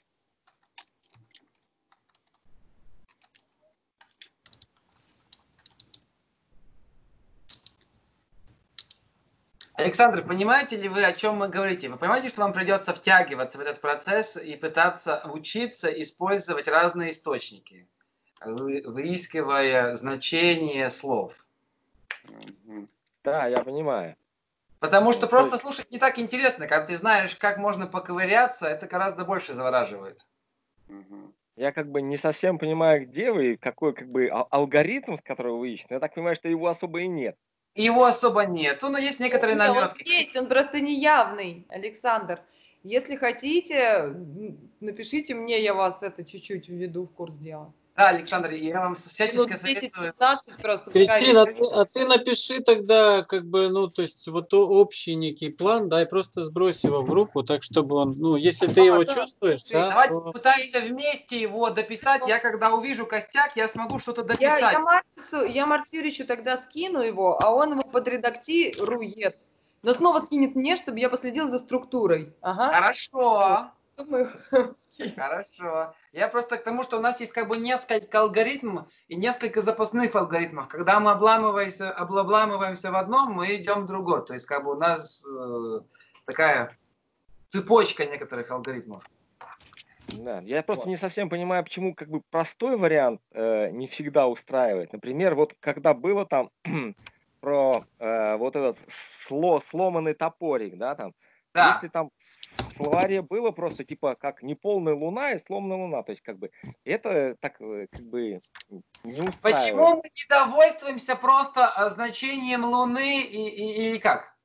Александр, понимаете ли вы, о чем мы говорите? Вы понимаете, что вам придется втягиваться в этот процесс и пытаться учиться использовать разные источники, вы- выискивая значение слов? Мгм. Да, я понимаю. Потому Ну, что то просто есть- слушать не так интересно. Когда ты знаешь, как можно поковыряться, это гораздо больше завораживает. Мгм. Я как бы не совсем понимаю, где вы, какой как бы ал- алгоритм, который вы ищете. Но я так понимаю, что его особо и нет. И его особо нету, но есть некоторые Не, он наметки. есть, он просто неявный, Александр. Если хотите, м, напишите мне, я вас это чуть-чуть введу в курс дела. Да, Александр, я вам всячески Минут советую. десять-пятнадцать просто. Кристина, а пускай- ты, а ты напиши тогда, как бы, ну, то есть, вот о- общий некий план, да, и просто сбрось его в группу, так, чтобы он, ну, если ты Да, его да. чувствуешь, да, Давайте то- попытаемся вместе его дописать. Я когда увижу костяк, я смогу что-то Я, дописать. я, Марсу, я Марсу Юрьевичу тогда скину его, а он его подредактирует. Но снова скинет мне, чтобы я последил за структурой. Ага. Хорошо. Думаю, Хорошо. Я просто к тому, что у нас есть как бы несколько алгоритмов и несколько запасных алгоритмов. Когда мы обламываемся, обламываемся в одном, мы идем в другой. То есть как бы у нас э, такая цепочка некоторых алгоритмов. Да, я просто Вот. не совсем понимаю, почему как бы простой вариант э, не всегда устраивает. Например, вот когда было там про э, вот этот сло, сломанный топорик, да, там, Да. Если там в словаре было просто типа как неполная луна и сломанная луна, то есть как бы это так э, как бы не устраивает. Почему мы не довольствуемся просто э, значением Луны и, и, или как?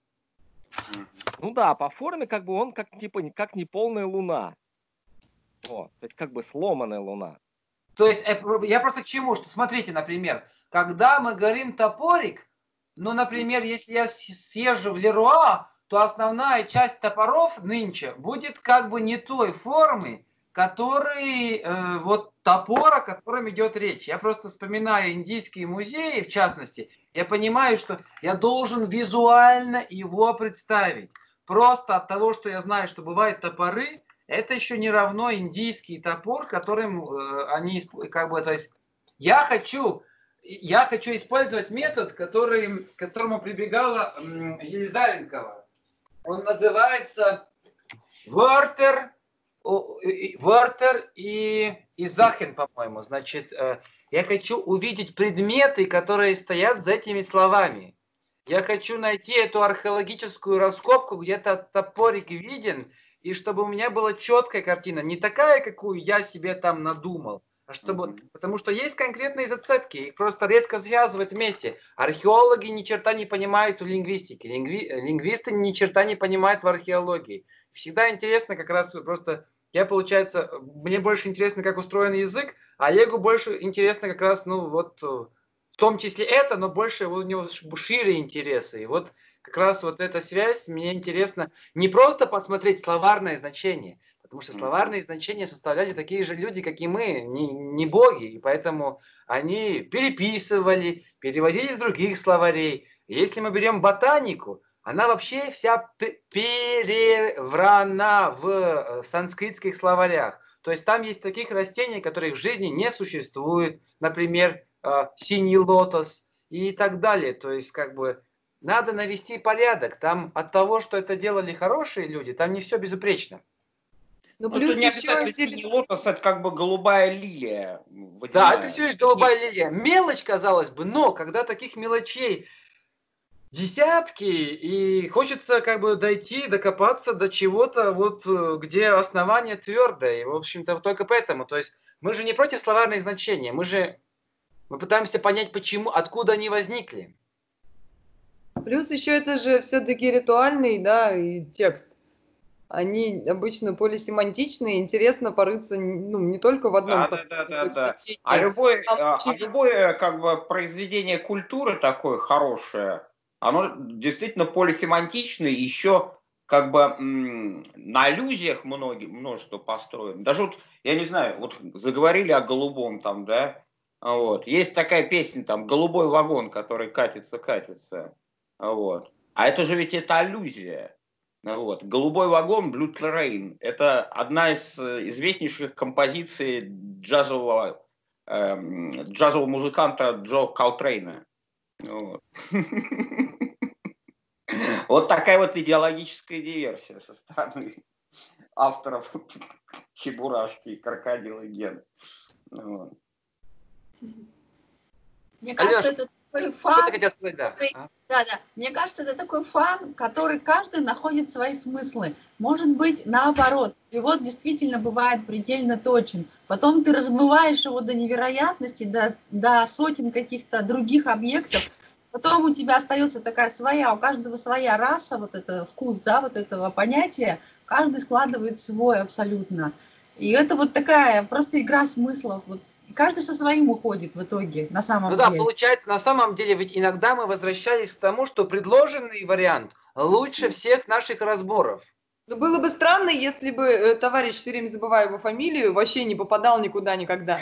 Ну да, по форме как бы он как типа не- как неполная луна. Вот, то есть как бы сломанная луна. То есть э, я просто к чему, что смотрите, например, когда мы говорим топорик, ну, например, если я с- съезжу в Леруа, то основная часть топоров нынче будет как бы не той формы, который э, вот топор, о котором идет речь. Я просто вспоминаю индийские музеи, в частности, я понимаю, что я должен визуально его представить. Просто от того, что я знаю, что бывают топоры, это еще не равно индийский топор, которым э, они исп- как бы, то есть я хочу, я хочу использовать метод, который, к которому прибегала м, Елизаренкова. Он называется Вортер, о, и- Вортер и, и Захен, по-моему. Значит, э, я хочу увидеть предметы, которые стоят за этими словами. Я хочу найти эту археологическую раскопку, где-то топорик виден, и чтобы у меня была четкая картина, не такая, какую я себе там надумал, а чтобы, Мгм. потому что есть конкретные зацепки, их просто редко связывать вместе. Археологи ни черта не понимают в лингвистике, лингви, лингвисты ни черта не понимают в археологии. Всегда интересно как раз просто, я, получается, мне больше интересно, как устроен язык, а Олегу больше интересно как раз, ну вот, в том числе это, но больше у него шире интересы. И вот как раз вот эта связь, мне интересно не просто посмотреть словарное значение, потому что словарные значения составляли такие же люди, как и мы, не, не боги, и поэтому они переписывали, переводили из других словарей. Если мы берем ботанику, она вообще вся переврана в санскритских словарях. То есть там есть таких растений, которые в жизни не существуют, например, синий лотос и так далее. То есть как бы надо навести порядок. Там от того, что это делали хорошие люди, там не все безупречно. Ну, Ну, это плюс не еще обязательно синий интересно. лотос, это как бы голубая лилия Да, это водяная. все лишь голубая лилия. Мелочь, казалось бы, но когда таких мелочей десятки, и хочется как бы дойти, докопаться до чего-то, вот где основание твердое. И, в общем-то, только поэтому. То есть мы же не против словарных значений, мы же мы пытаемся понять, почему, откуда они возникли. Плюс еще это же все-таки ритуальный, да, и текст. Они обычно полисемантичные, интересно порыться, ну, не только в одном Да, да, да, да, каком-нибудь да. значении. А любое, Там а, а очевидно. любое как бы произведение культуры такое хорошее, оно действительно полисемантичное, еще как бы м, на аллюзиях многие, множество построено. Даже вот, я не знаю, вот заговорили о голубом там, да, вот. Есть такая песня там «Голубой вагон», который катится, катится, вот. А это же ведь это аллюзия. Вот. «Голубой вагон» Blue Train – это одна из известнейших композиций джазового, эм, джазового музыканта Джо Колтрейна. Вот. Вот такая вот идеологическая диверсия со стороны авторов «Чебурашки» и «Крокодила Гены». Вот. Мне кажется, Алёш, это такой что ты фан, хотел сказать? Да. который- А? да, да. Мне кажется, это такой фан, который каждый находит свои смыслы. Может быть, наоборот. И вот действительно бывает предельно точен. Потом ты размываешь его до невероятности, до, до сотен каких-то других объектов. Потом у тебя остается такая своя, у каждого своя раса, вот это вкус, да, вот этого понятия. Каждый складывает свой абсолютно. И это вот такая просто игра смыслов. Вот. И каждый со своим уходит в итоге, на самом Ну да, деле. получается, на самом деле, ведь иногда мы возвращались к тому, что предложенный вариант лучше всех наших разборов. Ну, было бы странно, если бы э, товарищ, все время забываю его фамилию, вообще не попадал никуда никогда.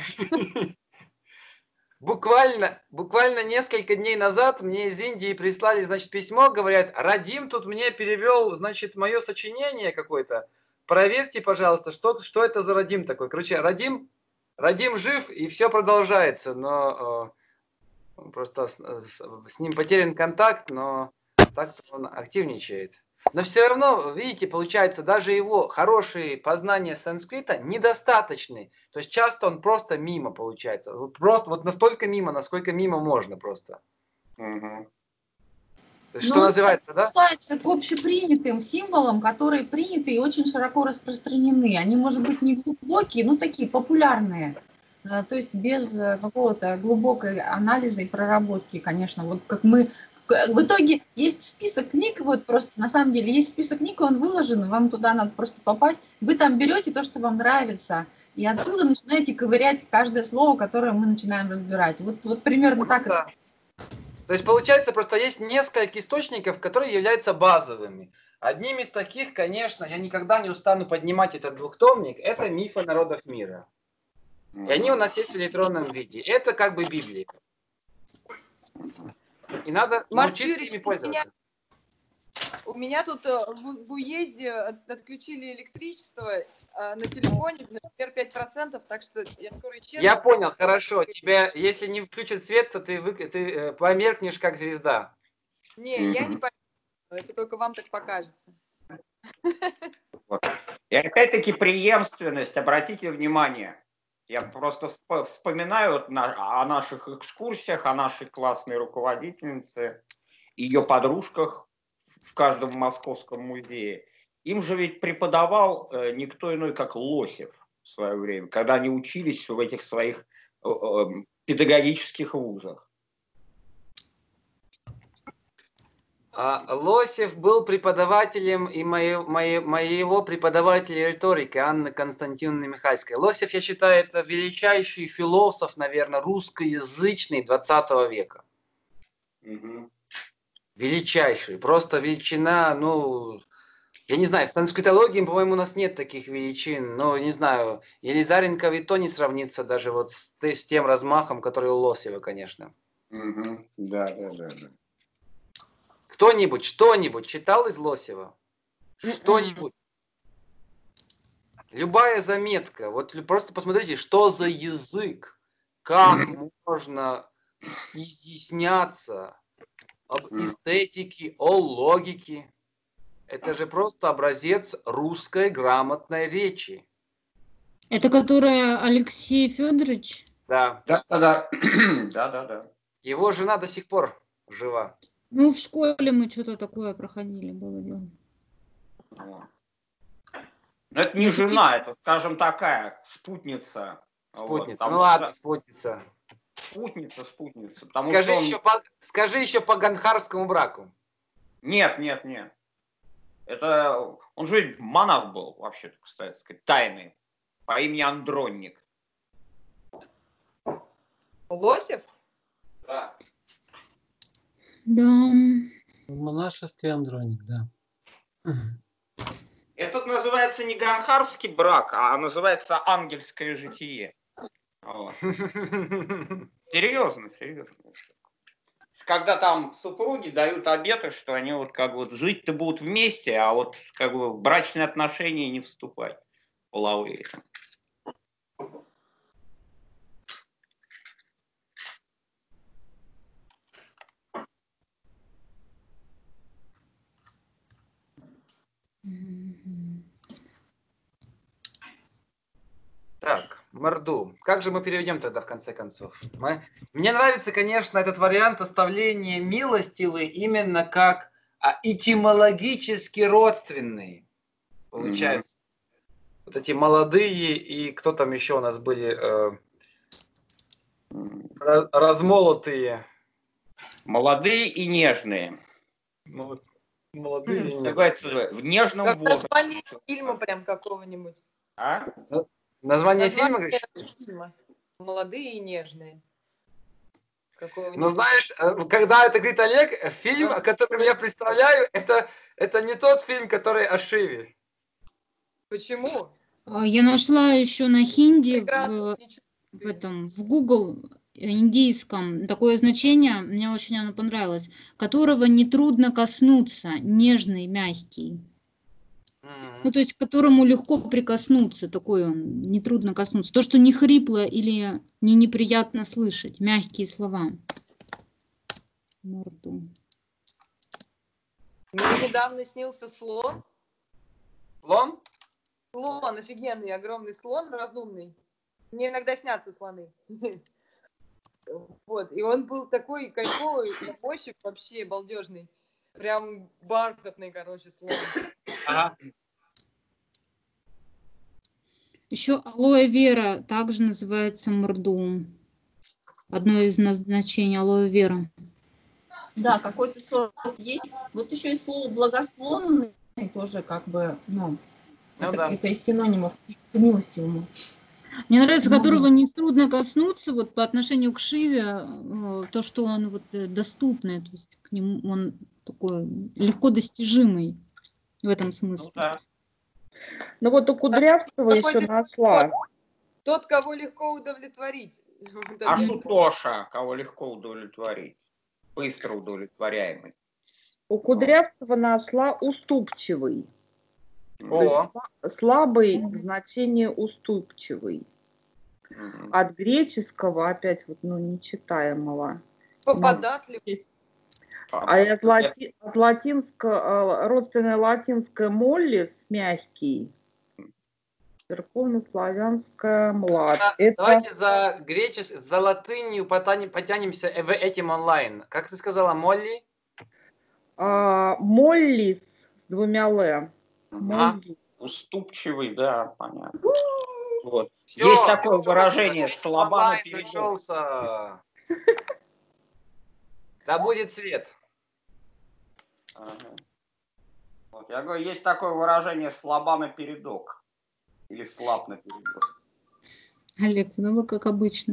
Буквально, буквально несколько дней назад мне из Индии прислали, значит, письмо, говорят, Радим тут мне перевел, значит, мое сочинение какое-то. Проверьте, пожалуйста, что, что это за Радим такой. Короче, Радим, Радим жив, и все продолжается, но э, просто с, с, с ним потерян контакт, но так-то он активничает. Но все равно, видите, получается, даже его хорошие познания санскрита недостаточны. То есть часто он просто мимо получается. Вот просто вот настолько мимо, насколько мимо можно просто. Угу. То что Но называется, он да? относится к общепринятым символам, которые приняты и очень широко распространены. Они, может быть, не глубокие, но такие популярные. Э, То есть без э, какого-то глубокой анализа и проработки, конечно. Вот как мы... к- В итоге есть список книг, вот просто на самом деле есть список книг, он выложен, вам туда надо просто попасть. Вы там берете то, что вам нравится, и оттуда начинаете ковырять каждое слово, которое мы начинаем разбирать. Вот, вот примерно Ну так. да. То есть получается, просто есть несколько источников, которые являются базовыми. Одним из таких, конечно, я никогда не устану поднимать этот двухтомник, это «Мифы народов мира». И они у нас есть в электронном виде. Это как бы Библия. И надо Марк научиться Юрьевич, ими у меня, пользоваться. у меня тут э, в, в уезде от- отключили электричество, а на телефоне, например, пять процентов, так что я скоро исчезну. Я понял, хорошо. Тебя, если не включат свет, то ты, вы, ты э, померкнешь как звезда. Не, я не понимаю, это только вам так покажется. Вот. И опять-таки преемственность, обратите внимание. Я просто всп- вспоминаю вот на- о наших экскурсиях, о нашей классной руководительнице, ее подружках в каждом московском музее. Им же ведь преподавал э, никто иной, как Лосев в свое время, когда они учились в этих своих э, э, педагогических вузах. А Лосев был преподавателем и моего, моего преподавателя риторики Анны Константиновны Михальской. Лосев, я считаю, это величайший философ, наверное, русскоязычный двадцатого века. Угу. Величайший. Просто величина, ну, я не знаю, в санскритологии, по-моему, у нас нет таких величин. Но, не знаю, Елизаренко и то не сравнится даже вот с, с тем размахом, который у Лосева, конечно. Угу. Да, да, да, да. Кто-нибудь, что-нибудь читал из Лосева? Что-нибудь? Любая заметка. Вот просто посмотрите, что за язык. Как можно изъясняться об эстетике, о логике. Это же просто образец русской грамотной речи. Это которая Алексей Федорович? Да. Да, да, да. Да, да, да. Его жена до сих пор жива. Ну, в школе мы что-то такое проходили, было дело. Вот. Но это не Если жена, это, скажем, такая спутница. Спутница. Вот, Ну потому ладно, что- спутница. Спутница, спутница. Потому Скажи что он- еще, по, скажи еще по ганхарскому браку. Нет, нет, нет. Это он же монах был, вообще-то, кстати сказать, тайный, по имени Андронник. Лосев? Да. Да. В монашестве Андроник, да. Этот называется не ганхарский брак, а называется ангельское житие. Вот. Серьезно, серьезно. Когда там супруги дают обеты, что они вот как вот жить-то будут вместе, а вот как бы в брачные отношения не вступать половые. Так, Морду. Как же мы переведем тогда в конце концов? Мы... Мне нравится, конечно, этот вариант оставления милостивый именно как а, этимологически родственный. Получается. Mm-hmm. Вот эти молодые и кто там еще у нас были э, раз, размолотые. Молодые и нежные. Ну, молодые и нежные. Называется в нежном Как возрасте. название фильма прям какого-нибудь. А? Название, Название фильма, говоришь? фильма. Молодые и нежные. Ну, знаешь, когда это говорит Олег, фильм, о котором я представляю, это, это не тот фильм, который о Шиве. Почему? Я нашла еще на хинди Прекрасно, в, в этом, в Google индийском такое значение, мне очень оно понравилось, которого нетрудно коснуться, нежный, мягкий. Mm-hmm. Ну, то есть к которому легко прикоснуться, такой он, нетрудно коснуться. То, что не хрипло или не неприятно слышать, мягкие слова. Морду. Мне недавно снился слон. Слон? Слон, офигенный, огромный слон, разумный. Мне иногда снятся слоны. Вот, и он был такой кайфовый, ощупь вообще балдежный. Прям бархатный, короче, слово. Ага. Еще алоэ вера также называется мордум. Одно из назначений алоэ вера. Да, какой-то сорт есть. Вот еще и слово благосклонный тоже как бы, ну, Ну это, да. это из синонимов к милостивому. Мне нравится, Ну, которого не трудно коснуться вот по отношению к Шиве, э, то, что он вот э, доступный, то есть к нему он такой легко достижимый в этом Ну смысле. да. Ну вот у Кудрявцева Такой еще ты- нашла. Тот, кого легко удовлетворить. Вот А это. Шутоша, кого легко удовлетворить? Быстро удовлетворяемый. У Кудрявцева нашла уступчивый. То есть О, сла- слабый в значении уступчивый. Мгм. От греческого, опять вот, ну, нечитаемого. Попадатливый. А и от, лати- от латинского, родственное латинское моллис, мягкий, церковнославянское млад. Да, Это давайте за гречес, за латынью потянем- потянемся в этим онлайн. Как ты сказала, Молли? а, моллис с двумя л. Мгм. Моллис. Уступчивый, да, понятно. Вот. Всё, Есть такое всё, выражение всё, «слаба онлайн напередок». пришелся. Да будет свет. Ага. Вот, я говорю, есть такое выражение «слаба напередок». Или «слаб напередок». Олег, ну вы как обычно.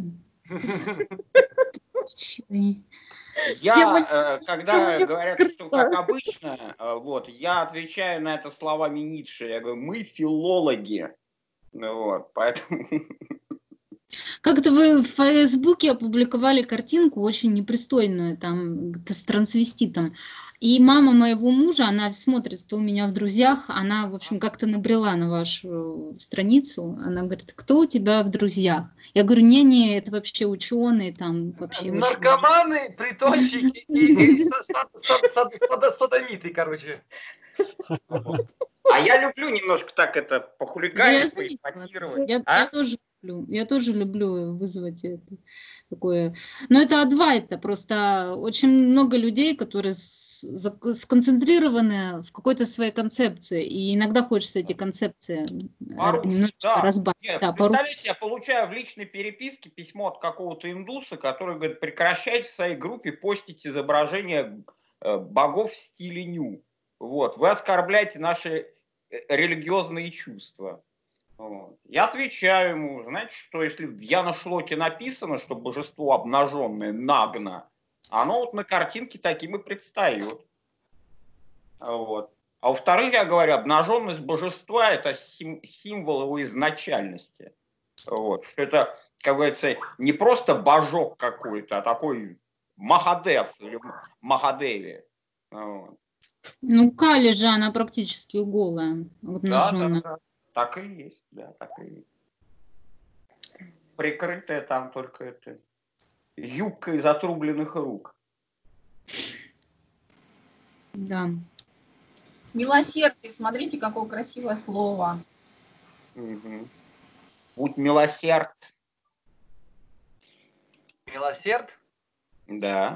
Чё? Я, э, когда не говорят, что как обычно, э, вот, я отвечаю на это словами Ницше. Я говорю, мы филологи. Ну вот, поэтому... Как-то вы в Фейсбуке опубликовали картинку очень непристойную, там, где-то с трансвеститом. И мама моего мужа, она смотрит, кто у меня в друзьях, она, в общем, как-то набрела на вашу страницу. Она говорит, кто у тебя в друзьях? Я говорю, не-не, это вообще ученые, там вообще очень... Наркоманы, притонщики и, и со- со- со- со- содо- содомиты, короче. А я люблю немножко так это Да, я похулиганить, заметила. поэпатировать. Я, А? я тоже люблю, я тоже люблю вызвать это такое. Но это адвайта, просто очень много людей, которые с- за- сконцентрированы в какой-то своей концепции, и иногда хочется эти концепции э, Порушить, немножечко да. разбавить. Нет, Да, представляете, порушить. я получаю в личной переписке письмо от какого-то индуса, который говорит, прекращайте в своей группе постить изображения э, богов в стиле ню. Вот, вы оскорбляете наши э, религиозные чувства. Вот. Я отвечаю ему, знаете что, если в Дьяна Шлоке написано, что божество обнаженное, нагно, оно вот на картинке таким и предстает. Вот. А во-вторых, я говорю, обнаженность божества – это сим- символ его изначальности. Вот. Что это, как говорится, не просто божок какой-то, а такой Махадев или Махадеви. Вот. Ну, Кали же она практически голая, Да, да, обнаженная. да. Так и есть, да, так и есть. Прикрытая там только это юбка из отрубленных рук. Да. Милосердие, смотрите, какое красивое слово. Мгм. Будь милосерд. Милосерд? Да.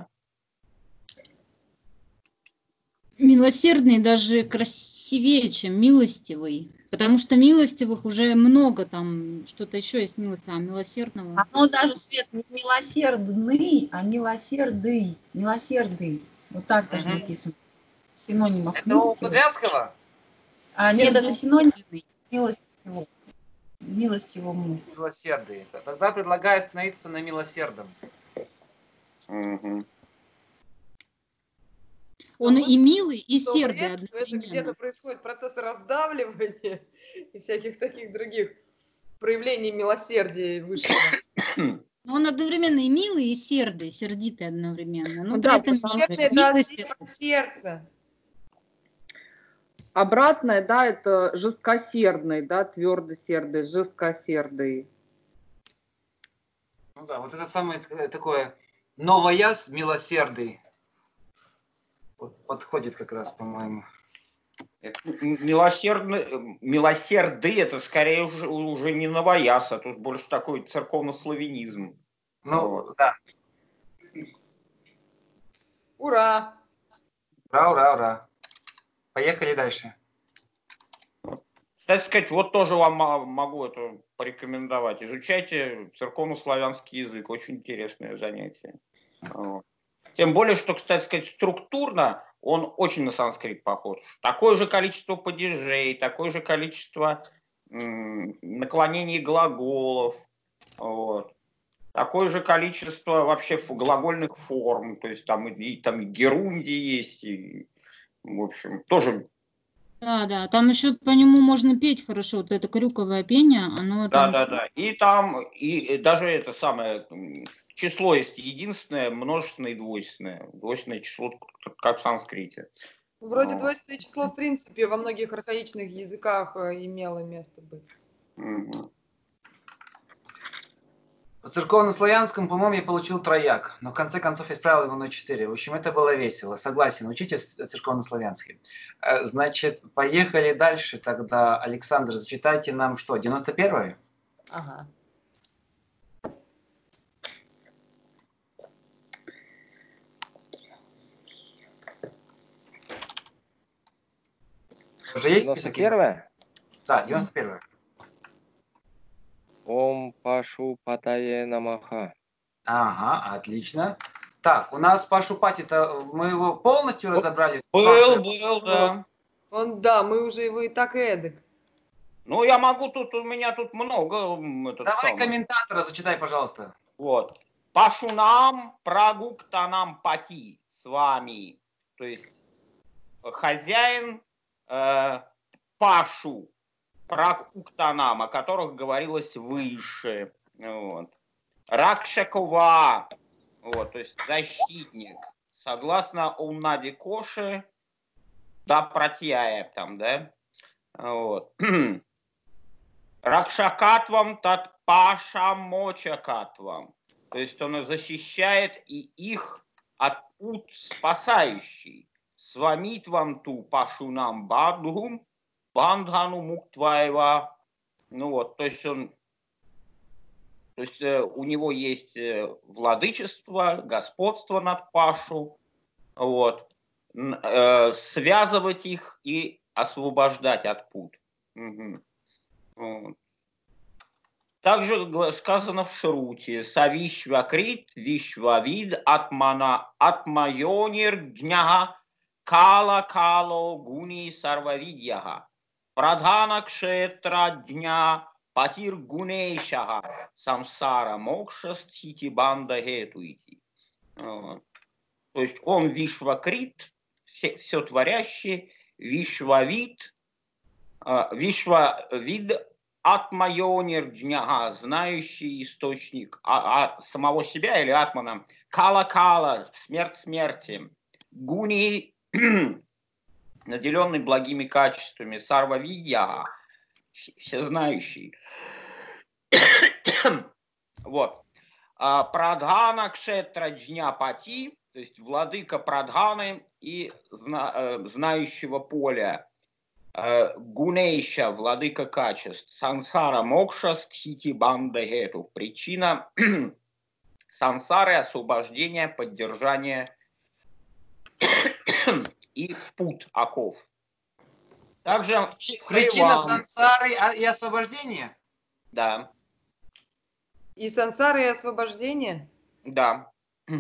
Милосердный даже красивее, чем милостивый. Потому что милостивых уже много, там что-то еще есть милостивого, а милосердного. Оно даже, Свет, не милосердный, а милосердый. Милосердый. Вот так даже Мгм. написано. В синонимах. Это у милостивый. Кудрявского? А, нет, это синоним Сердобольный. милостивому. Милостивому. Милосердие. Тогда предлагаю остановиться на милосердном. Мгм. Он А и милый, и То сердый бред, это где-то одновременно. происходит процесс раздавливания и всяких таких других проявлений милосердия высшего. Но он одновременно и милый, и сердый, сердитый одновременно. Но Ну при да, этом потому милый. Сердце это Милость от это- сердца. обратное, да, это жесткосердный, да, твердосердый, жесткосердый. Ну да, вот это самое т- такое новояз милосердый. Вот подходит как раз, по-моему. Это м- Милосердный, э, милосердый это скорее уже, уже не новояз, а тут больше такой церковнославянизм. Ну, Вот. да. Ура! Ура, ура, ура. Поехали дальше. Кстати сказать, вот тоже вам могу это порекомендовать. Изучайте церковнославянский язык. Очень интересное занятие. Вот. Тем более, что, кстати сказать, структурно он очень на санскрит похож. Такое же количество падежей, такое же количество м, наклонений глаголов. Вот. Такое же количество вообще глагольных форм. То есть там и, там и герунди есть. И, в общем, тоже... Да, да, там еще по нему можно петь хорошо, вот это крюковое пение, оно Да, там... да, да. И там, и даже это самое, число есть единственное, множественное и двойственное. Двойственное число, как в санскрите. Вроде Вот. двойственное число, в принципе, во многих архаичных языках э, имело место быть. Мгм. По церковнославянскому, по-моему, я получил трояк, но в конце концов я исправил его на четыре. В общем, это было весело. Согласен, учите церковнославянский. Э, Значит, поехали дальше тогда. Александр, зачитайте нам что, девяносто первое? Ага. Уже есть девяносто список? первое? Да, девяносто первое. Ом Пашу Патае Намаха. Ага, отлично. Так, у нас Пашупати-то мы его полностью разобрали? Был, был, да. Он, да, мы уже его и так и эдак. Ну, я могу тут, у меня тут много. м, этот Давай самый. комментатора зачитай, пожалуйста. Вот. Пашунам прагуктанам пати с вами. То есть хозяин э, Пашу прагуктанам, о которых говорилось выше. Вот. Ракшакова, вот, то есть защитник. Согласно Умнади Коши, да, Пратьяя там, да? Вот. Ракшакатвам тат пашам мочакатвам. То есть он защищает и их от пут спасающий. Свамитвам ту пашунам бадхум бандхану муктваева. Ну вот, то есть он, то есть э, у него есть э, владычество, господство над Пашу. Вот. Н- э, связывать их и освобождать от пут. Угу. Вот. Также гла- сказано в Шруте: Савишвакрит, Вишвавид, Атмана, Атмайонир, Дняга, Кала, Кало, Гуни, Сарвавидьяга, Прадхана Кшетра, Дня, Патир Гунейшага, Самсара, Мокша, Стхити, Банда, Гетуити. Вот. То есть он Вишвакрит, все, все творящий, Вишвавид, э, Вишвавид, Атмайонир Джняга, знающий источник а, а, самого себя или Атмана. Кала-кала, смерть смерти. Гуни, наделенный благими качествами. Сарва-видьяга, всезнающий. Вот. А, Прадхана Кшетра Джняпати, то есть владыка Прадханы и зна, э, знающего поля. Гунейша, владыка качеств, сансара мокша, стхити банда гету. Причина сансары, освобождения, поддержания и пут оков. Также Причина Хриван, сансары и освобождения? да, И сансара, и освобождение. да.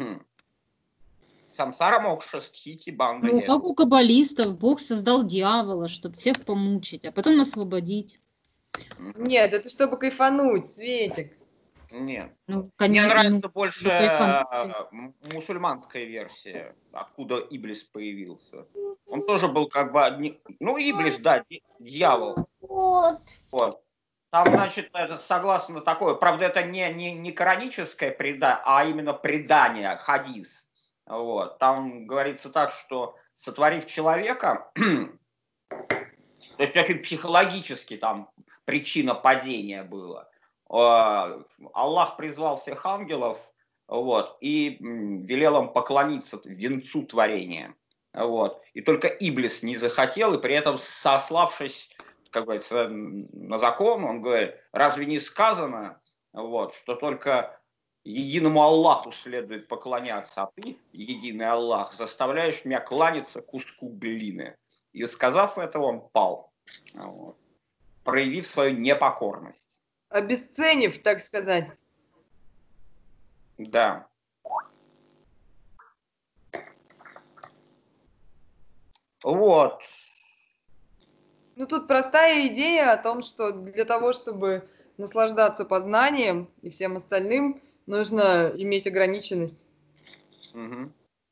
Самсара мокша, стхити банда Ну, гету. как у каббалистов, Бог создал дьявола, чтобы всех помучить, а потом освободить. Нет, это чтобы кайфануть, Светик. Нет. Ну, Мне конечно, нравится ну, больше кайфануть. э, м- мусульманская версия, откуда Иблис появился. Он тоже был как бы одни... Ну, Иблис, да, ди- дьявол. Вот. Там, значит, это согласно такое, правда, это не, не, не каноническое предание, а именно предание, хадис. Вот. Там говорится так, что сотворив человека, то есть очень психологически там причина падения была. Э, Аллах призвал всех ангелов, вот, и м, велел им поклониться венцу творения. Вот. И только Иблис не захотел, и при этом, сославшись, как говорится, на закон, он говорит: разве не сказано, вот, что только единому Аллаху следует поклоняться, а ты, единый Аллах, заставляешь меня кланяться куску глины. И сказав это, он пал, вот, проявив свою непокорность. Обесценив, так сказать. Да. Вот. Ну, тут простая идея о том, что для того, чтобы наслаждаться познанием и всем остальным, нужно иметь ограниченность. Угу.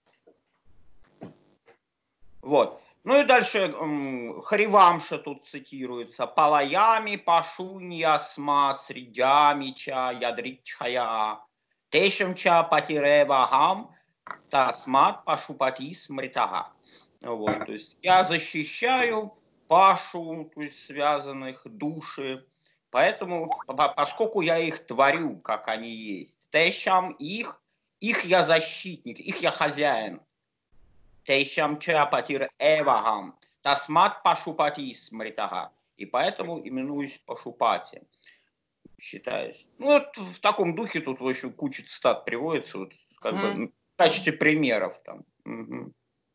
Вот. Ну и дальше м, Харивамша тут цитируется. Палаями пашунья сма сридямича ядричхая тешамча патиревахам тасмат пашупати смритага. Вот, то есть я защищаю пашу, то есть связанных души, поэтому, поскольку я их творю, как они есть, тешам их, их я защитник, их я хозяин. Тешам чапатир эвагам, тасмат пашупати смритага. И поэтому именуюсь Пашупати. Считаюсь. Ну, вот в таком духе тут, в общем, куча цитат приводится, вот, как mm. бы, в качестве примеров там. Угу.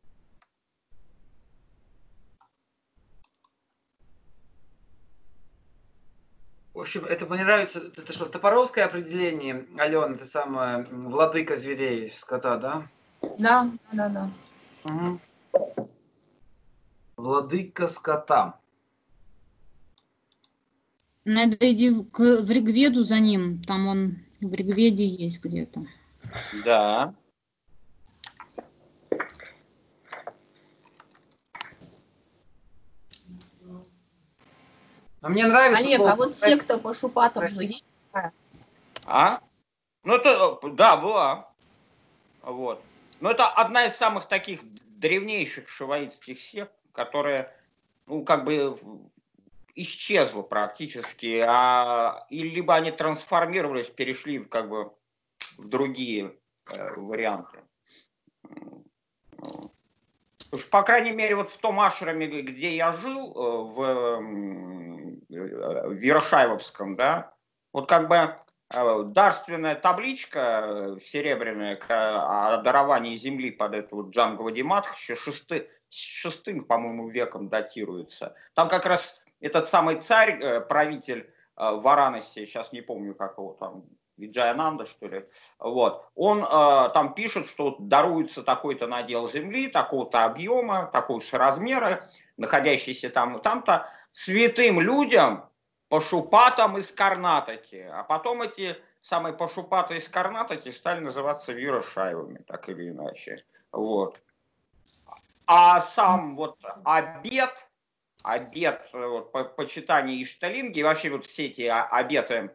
В общем, это мне нравится, это что, топоровское определение, Алена, это самое, владыка зверей, скота, да? Да, да, да. Угу. Владыка скота. Надо идти в, в Ригведу за ним, там он в Ригведе есть где-то. Да. А мне нравится Олег, слово... а вот секта Пашупатов же есть такая? А? Ну, это, да, была. Вот. Но это одна из самых таких древнейших шиваитских сект, которая, ну, как бы исчезла практически, а, и либо они трансформировались, перешли как бы в другие э, варианты. Уж, по крайней мере, вот в том ашраме, где я жил, в, в Вирошаевском, да, вот как бы дарственная табличка серебряная о даровании земли под эту вот Джангавадиматх еще шесты, шестым, по-моему, веком датируется. Там как раз этот самый царь, правитель Варанаси, сейчас не помню, как его там, Виджаянанда, что ли, вот, он э, там пишет, что даруется такой-то надел земли, такого-то объема, такого-то размера, находящийся там и там-то, святым людям, пашупатам из Карнатаки. А потом эти самые пашупаты из Карнатаки стали называться Вирошаевыми, так или иначе. Вот. А сам вот обет, обет вот, по почитанию Ишталинги, вообще вот все эти обеты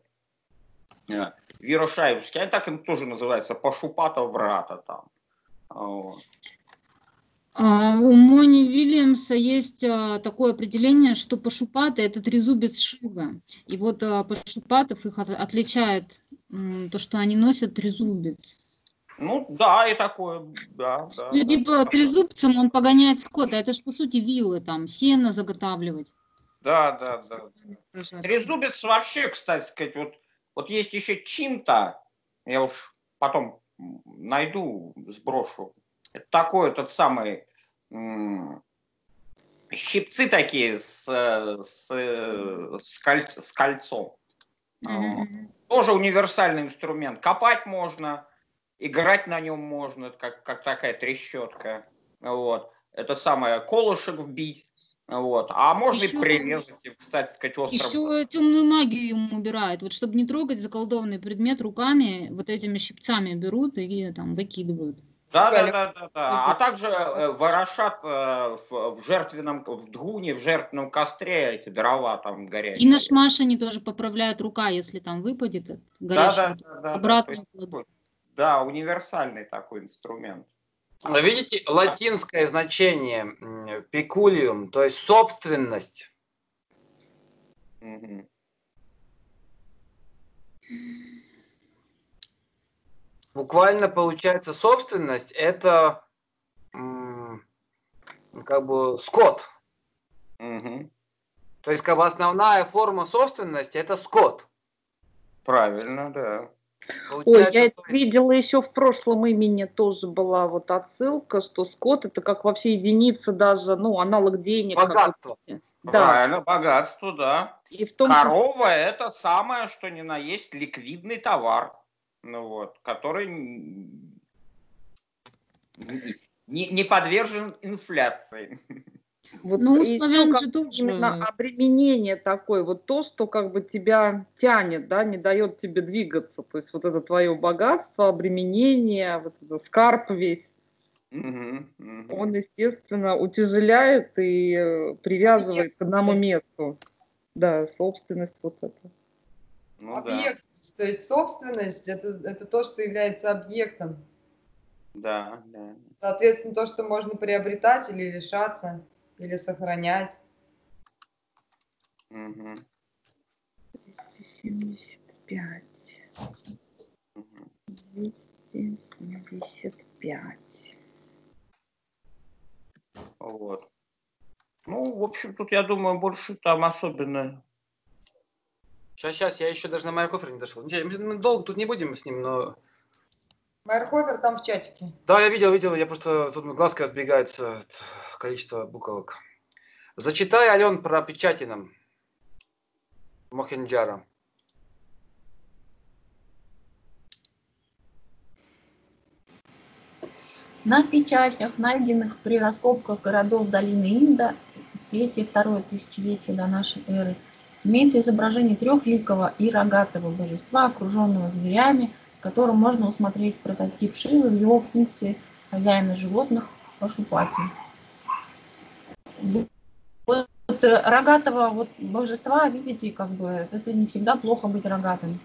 Вирошаевские, они так им тоже называются, Пашупата врата там. Вот. А, у Мони Вильямса есть а, такое определение, что пашупаты – это трезубец Шивы. И вот а, пашупатов их от, отличает м, то, что они носят трезубец. Ну да, и такое, да. да ну, да, типа да. трезубцем он погоняет скота, это же по сути вилы, там, сено заготавливать. Да, да, да. Трезубец вообще, кстати сказать, вот, вот есть еще Чимта, я уж потом найду, сброшу. Это такой этот самый м- щипцы такие с, с, с, коль, с кольцом. Mm-hmm. Тоже универсальный инструмент. Копать можно, играть на нем можно, как, как такая трещотка. Вот. Это самое, колышек вбить. Вот. А можно еще, и прирезать, кстати сказать, острым. Еще темную магию им убирают. Вот чтобы не трогать заколдованный предмет руками, вот этими щипцами берут и там выкидывают. Да, да, да, да, да. А также э, ворошат э, в, в жертвенном, в дгуне, в жертвенном костре эти дрова там горячие. И на шмашине тоже поправляют рука, если там выпадет горячий. Да, да, да, обратно. Да, да, да, универсальный такой инструмент. Но видите, латинское значение пекулиум, то есть собственность. Угу. Буквально получается собственность это м, как бы скот. Угу. То есть как бы основная форма собственности это скот. Правильно, да. Ой, я Получается, это то есть, видела еще в прошлом имени, тоже была вот отсылка, что скот это как вообще единица даже, ну, аналог денег. богатство. какой-то. Да, Правильно, богатство, да. и в том числе, Корова это самое, что ни на есть ликвидный товар, ну вот, который н- не, не подвержен инфляции. вот Ну, у и ещё славян как же именно тоже. обременение такое, вот то, что как бы тебя тянет, да, не дает тебе двигаться, то есть вот это твое богатство, обременение, вот этот скарб весь, Мгм, мгм. он, естественно, утяжеляет и э, привязывает к одному Объектность. месту. Да, собственность вот эта. Ну да, Объектность, то есть собственность, это, это то, что является объектом. да, да. Соответственно, то, что можно приобретать или лишаться, или сохранять. Мгм, двести семьдесят пять. мгм. двести семьдесят пять. Вот. Ну, в общем, тут, я думаю, больше там особенно... Сейчас, сейчас, я еще даже на Майерхофер не дошел. Ничего, мы мы долго тут не будем с ним, но... Майерхофер там в чатике. Да, я видел, видел, я просто... Тут глазки разбегаются от количества буквок. Зачитай, Ален, про Печатином. Мохенджара. На печатях, найденных при раскопках городов долины Инда, третье-второе тысячелетие до нашей эры, имеется изображение трехликого и рогатого божества, окруженного зверями, в котором можно усмотреть прототип Шивы в его функции хозяина животных Пашупати. Вот э, рогатого вот божества, видите, как бы это не всегда плохо быть рогатым.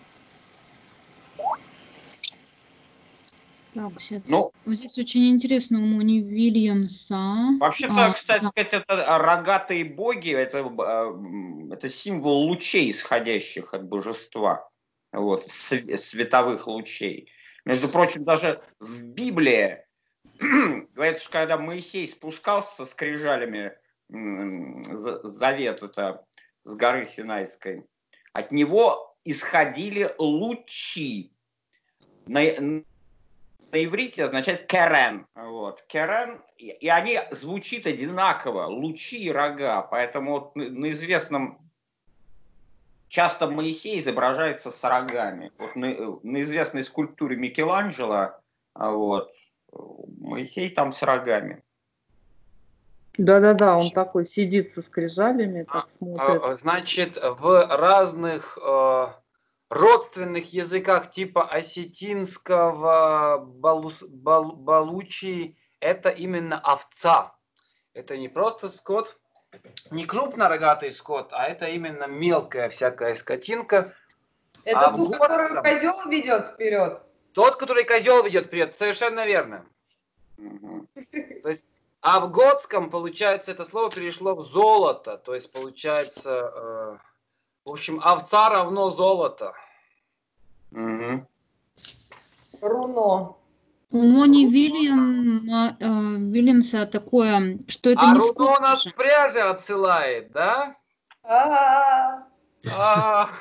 Так, сейчас. Ну, Вот здесь очень интересно у Мони Вильямса. вообще-то, А, кстати да. сказать, это рогатые боги, это, э, м, это символ лучей, исходящих от божества, вот, св- световых лучей. Между прочим, даже в Библии говорится, что когда Моисей спускался со скрижалями, м, за- завет это с горы Синайской, от него исходили лучи. На, на иврите означает керен. Вот. Керен, и, и они звучат одинаково, лучи и рога. Поэтому вот на, на известном часто Моисей изображается с рогами. Вот на, на известной скульптуре Микеланджело а вот, Моисей там с рогами. Да-да-да, он такой сидит со скрижалями, А, так смотрит. а, Значит, в разных э, родственных языках типа осетинского, балус, бал, балучи, это именно овца. Это не просто скот, не крупнорогатый скот, а это именно мелкая всякая скотинка. Это А в ту, которую готском, козел ведет вперед. тот, который козел ведет вперед, совершенно верно. Мгм. То есть, а в готском, получается, это слово перешло в золото. То есть, получается, э, в общем, овца равно золото. Мгм. Руно. У Мони Вильям, э, Вильямса такое, что это А не руно скот нас даже. в пряже отсылает, да? А-а-а. А.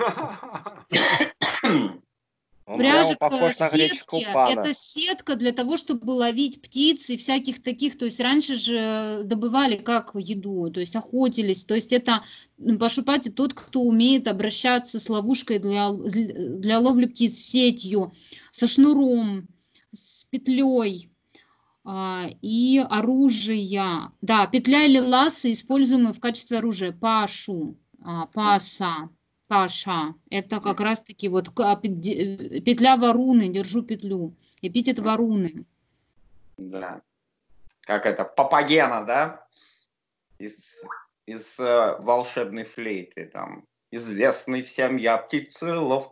Он прямо Пряжик э, похож на греческого сетки, пана. это сетка для того, чтобы ловить птиц и всяких таких, то есть раньше же добывали как еду, то есть охотились, то есть это м, Пашупати тот, кто умеет обращаться с ловушкой для, л- для ловли птиц, с сетью, со шнуром, с петлей а, и оружия. Да, петля или лассы используемые в качестве оружия. Пашу, а, паса, паша. Это как раз-таки вот к- а, пет- петля варуны, держу петлю. Эпитет варуны. Да. Как это, Папагена, да? Из, из э, волшебной флейты, там, известный всем я птицелов.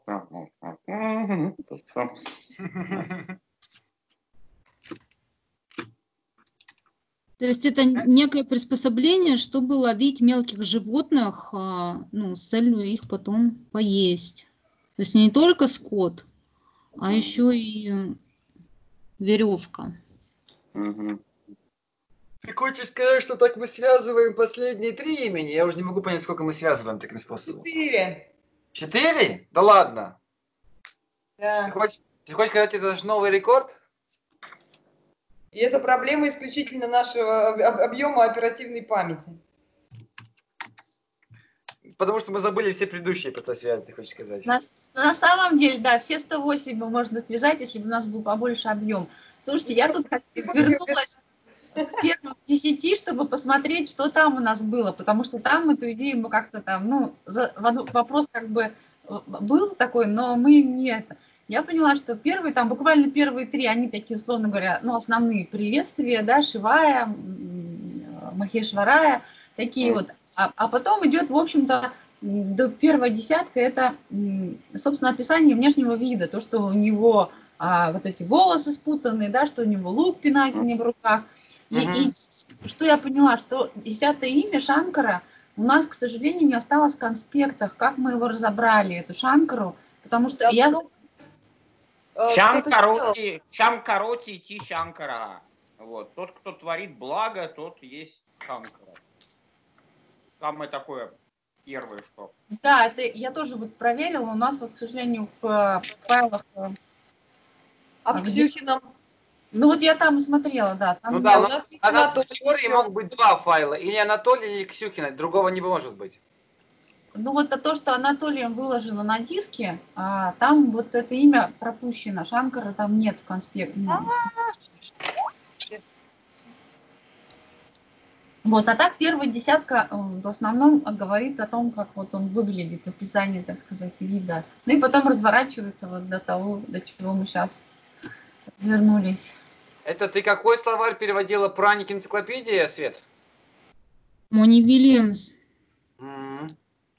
То есть это некое приспособление, чтобы ловить мелких животных, а, ну, с целью их потом поесть. То есть не только скот, а еще и веревка. Мгм. Ты хочешь сказать, что так мы связываем последние три имени? Я уже не могу понять, сколько мы связываем таким способом. Четыре. Четыре? Да ладно. Ты Да. хочешь, ты хочешь сказать, это наш новый рекорд? И это проблема исключительно нашего об- об- объема оперативной памяти. Потому что мы забыли все предыдущие по связи, ты хочешь сказать. На, на самом деле, да, все сто восемь бы можно связать, если бы у нас был побольше объем. Слушайте, я тут вернулась к первым десяти, чтобы посмотреть, что там у нас было, потому что там эту идею мы как-то там, ну, за, вопрос как бы был такой, но мы не это. Я поняла, что первые, там буквально первые три, они такие, условно говоря, ну, основные приветствия, да, Шивая, Махешварая, такие вот. А, а потом идет, в общем-то, до первой десятка, это, собственно, описание внешнего вида, то, что у него а, вот эти волосы спутанные, да, что у него лук пинательный в руках. И, Мгм. и что я поняла, что десятое имя Шанкара у нас, к сожалению, не осталось в конспектах, как мы его разобрали, эту Шанкару, потому что Да, я... ну, э, кто-то Шамкароти, Шамкароти идти Шанкара. Вот. Тот, кто творит благо, тот есть Шанкара. Самое такое первое, что. Да, это я тоже вот проверила, у нас вот, к сожалению, в э, файлах... э, А в где- Ксюхином? Ну вот я там и смотрела, да. Там Ну у да, меня у у нас, нас есть у нас в Анатолий теории еще. могут быть два файла, или Анатолий, или Ксюхина, другого не может быть. Ну вот то, что Анатолием выложено на диске, а, там вот это имя пропущено. Шанкара там нет в конспекте. Ну, вот, а так первая десятка э, в основном говорит о том, как вот он выглядит, описание, так сказать, вида. Ну и потом разворачивается вот до того, до чего мы сейчас вернулись. Это ты какой словарь переводила? Праник энциклопедия, Свет? Мони Вильямс. М.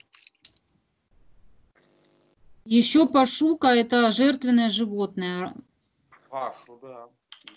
Еще пашука – это жертвенное животное. Пашу, да.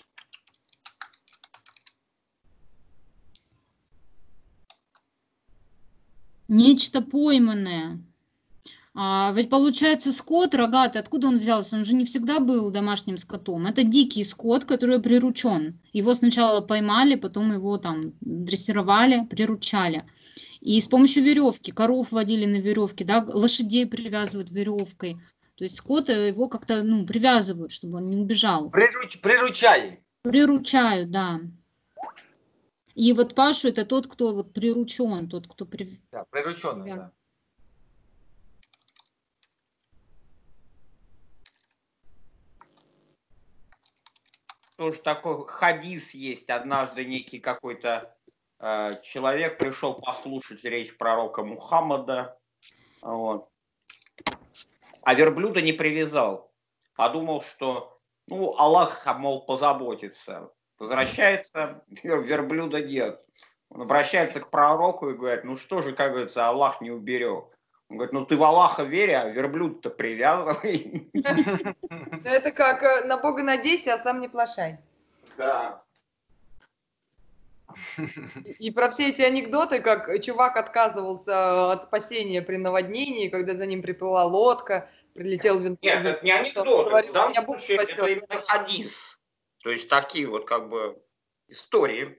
Нечто пойманное. А, ведь получается скот рогатый, откуда он взялся? Он же не всегда был домашним скотом. Это дикий скот, который приручен. Его сначала поймали, потом его там дрессировали, приручали. И с помощью веревки, коров водили на веревке, да, лошадей привязывают веревкой. То есть скот его как-то ну, привязывают, чтобы он не убежал. Прируч- приручали. Приручают, да. И вот Пашу это тот, кто вот приручен, тот, кто при... Да, прирученный, Да. да. Тоже такой хадис есть. Однажды некий какой-то э, человек пришел послушать речь пророка Мухаммада. Вот. А верблюда не привязал. Подумал, что ну, Аллах, мол, позаботится. Возвращается, вер- верблюда нет. Он обращается к пророку и говорит, ну что же, как говорится, Аллах не уберег. Он говорит, ну ты в Аллаха верь, а верблюд-то привязывай. Это как э, на Бога надейся, а сам не плашай. Да. И про все эти анекдоты, как чувак отказывался от спасения при наводнении, когда за ним приплыла лодка, прилетел винт. Нет, это не анекдот, говорил, в данном «Меня Бог случае это спасет». именно хадис. То есть такие вот как бы истории.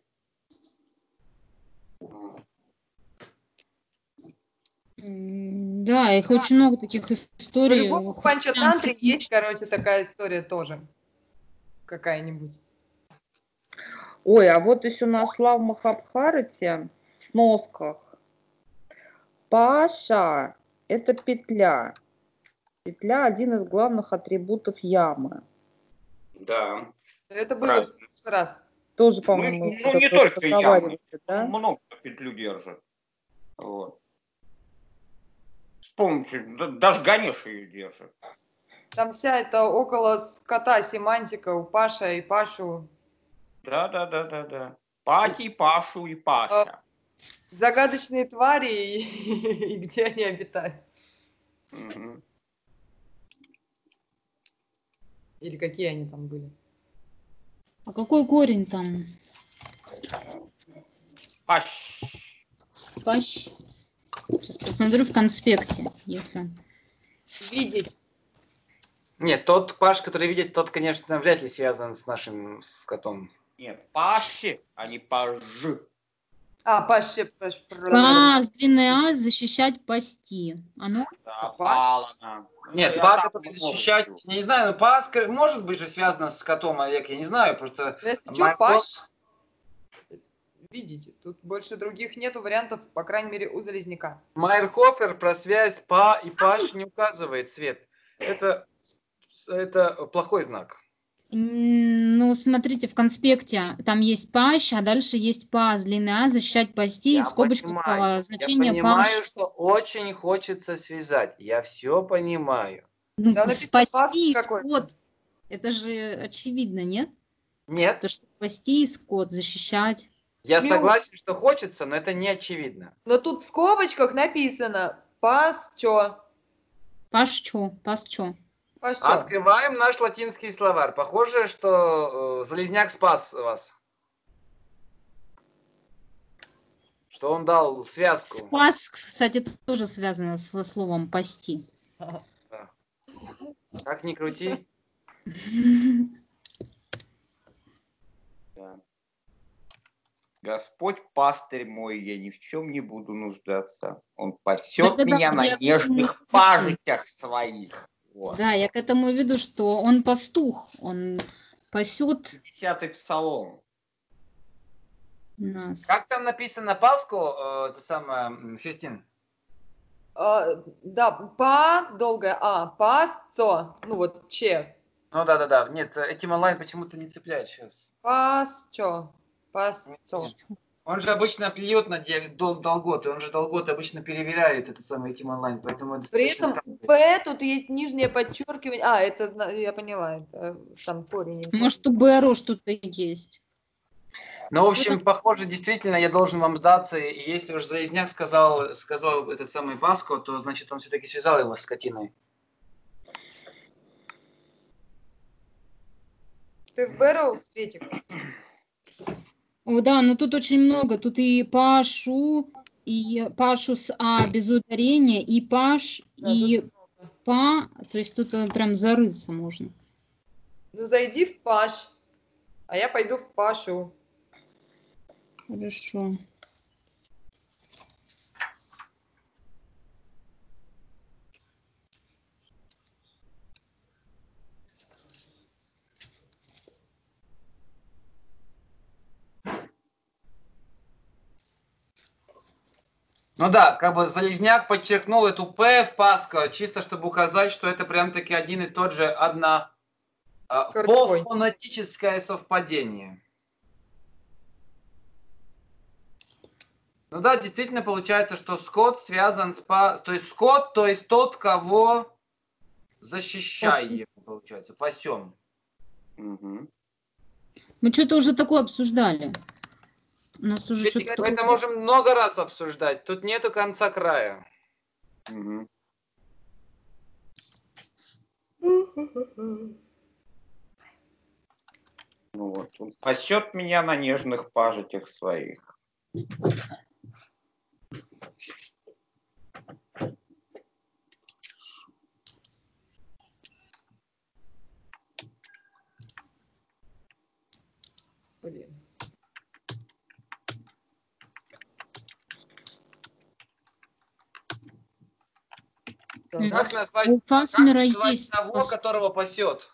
М, Да, их очень много таких В историй. любом в панчатантре христианских. есть, короче, такая история тоже. Какая-нибудь. Ой, а вот еще нашла в Махабхарате в сносках. Паша – это петля. Петля – один из главных атрибутов ямы. Да. Это было Правильно. в прошлый раз. Тоже, Ну, по-моему, ну, вот не это только ямы. проговаривается, да? Много петлю держит. Вот. Вспомните, да- даже Ганеша ее держит. Там вся эта около скота семантика у Паша и Пашу. Да, да, да, да, да. Пати, Пашу и Паша. Загадочные твари и, и где они обитают. Мгм. Или какие они там были. А какой корень там? Паш. Пащ. Сейчас посмотрю в конспекте, если... Видеть. Нет, тот Паш, который видит, тот, конечно, вряд ли связан с нашим скотом. Нет, Паши, а не Паж. А, паще, паш, Па с длинной А защищать, пасти. Оно? Да, Паш. палана. Нет, Ну, па, я который так защищать, могу. я не знаю, ну па ска- может быть же связано с котом, Олег, я не знаю, просто... Если что, Майкл- паш. Видите, тут больше других нету вариантов, по крайней мере, у Залезняка. Майерхофер про связь па и паш не указывает, Свет. Это, это плохой знак. М, Ну, смотрите, в конспекте там есть пащ, а дальше есть па с длинной А защищать, пасти. И Я в скобочках понимаю, а, я значение понимаю, паш. что очень хочется связать. Я все понимаю. Ну, Да, написано спасти пас скот. какой-то. Это же очевидно, нет? Нет, То, что спасти скот, защищать. я Мю. согласен, что хочется, но это не очевидно. Но тут в скобочках написано пас чё. Паш чё? Пас чё? Пас чё. Открываем наш латинский словарь. Похоже, что э, Залезняк спас вас. Что он дал связку. Спас, кстати, тоже связано со словом пасти. Как ни крути. Да. Господь пастырь мой, я ни в чем не буду нуждаться. Он пасет Да-да-да, меня на я к этому нежных веду. пажитях своих. Вот. Да, я к этому и веду, что он пастух, он пасет Десятый псалом. нас. Как там написано Пасху, э, это самое, м, Христин? А, да, па, долгое А, пас, цо. Ну вот, че. Ну да-да-да. Нет, этим онлайн почему-то не цепляет сейчас. Пас, чё. Пас, цо. Он же обычно плюет на де- дол- долготы, он же долготы обычно переверяет этот самый этим онлайн, поэтому это При достаточно этом странно. П тут есть нижнее подчеркивание. А, это зна- я поняла. Это там корень. Может, у Бэро что-то есть. Ну, в общем, похоже, действительно, я должен вам сдаться, и если уж Залезняк сказал, сказал этот самый Пасху, то, значит, он все-таки связал его с скотиной. Ты в Бэрроу, Светик? О, да, но тут очень много. Тут и Пашу, и Пашу с А без ударения, и Паш, Да, и тут много. Па. То есть тут э, прям зарыться можно. Ну, зайди в Паш, а я пойду в Пашу. Хорошо. Ну да, как бы Залезняк подчеркнул эту П в Пасху, чисто чтобы указать, что это прям-таки один и тот же одно а, Корневой. фонетическое совпадение. Ну да, действительно получается, что скот связан с па... То есть скот, то есть тот, кого защищаем, получается, пасем. Мгм. Мы что-то уже такое обсуждали. У нас уже Светик, что-то мы это такое. можем много раз обсуждать. Тут нету конца края. Мгм. Ну вот, он пасет меня на нежных пажитях своих. Блин. М. Как назвать, У как Фасмера назвать есть. того, пас- которого пасет?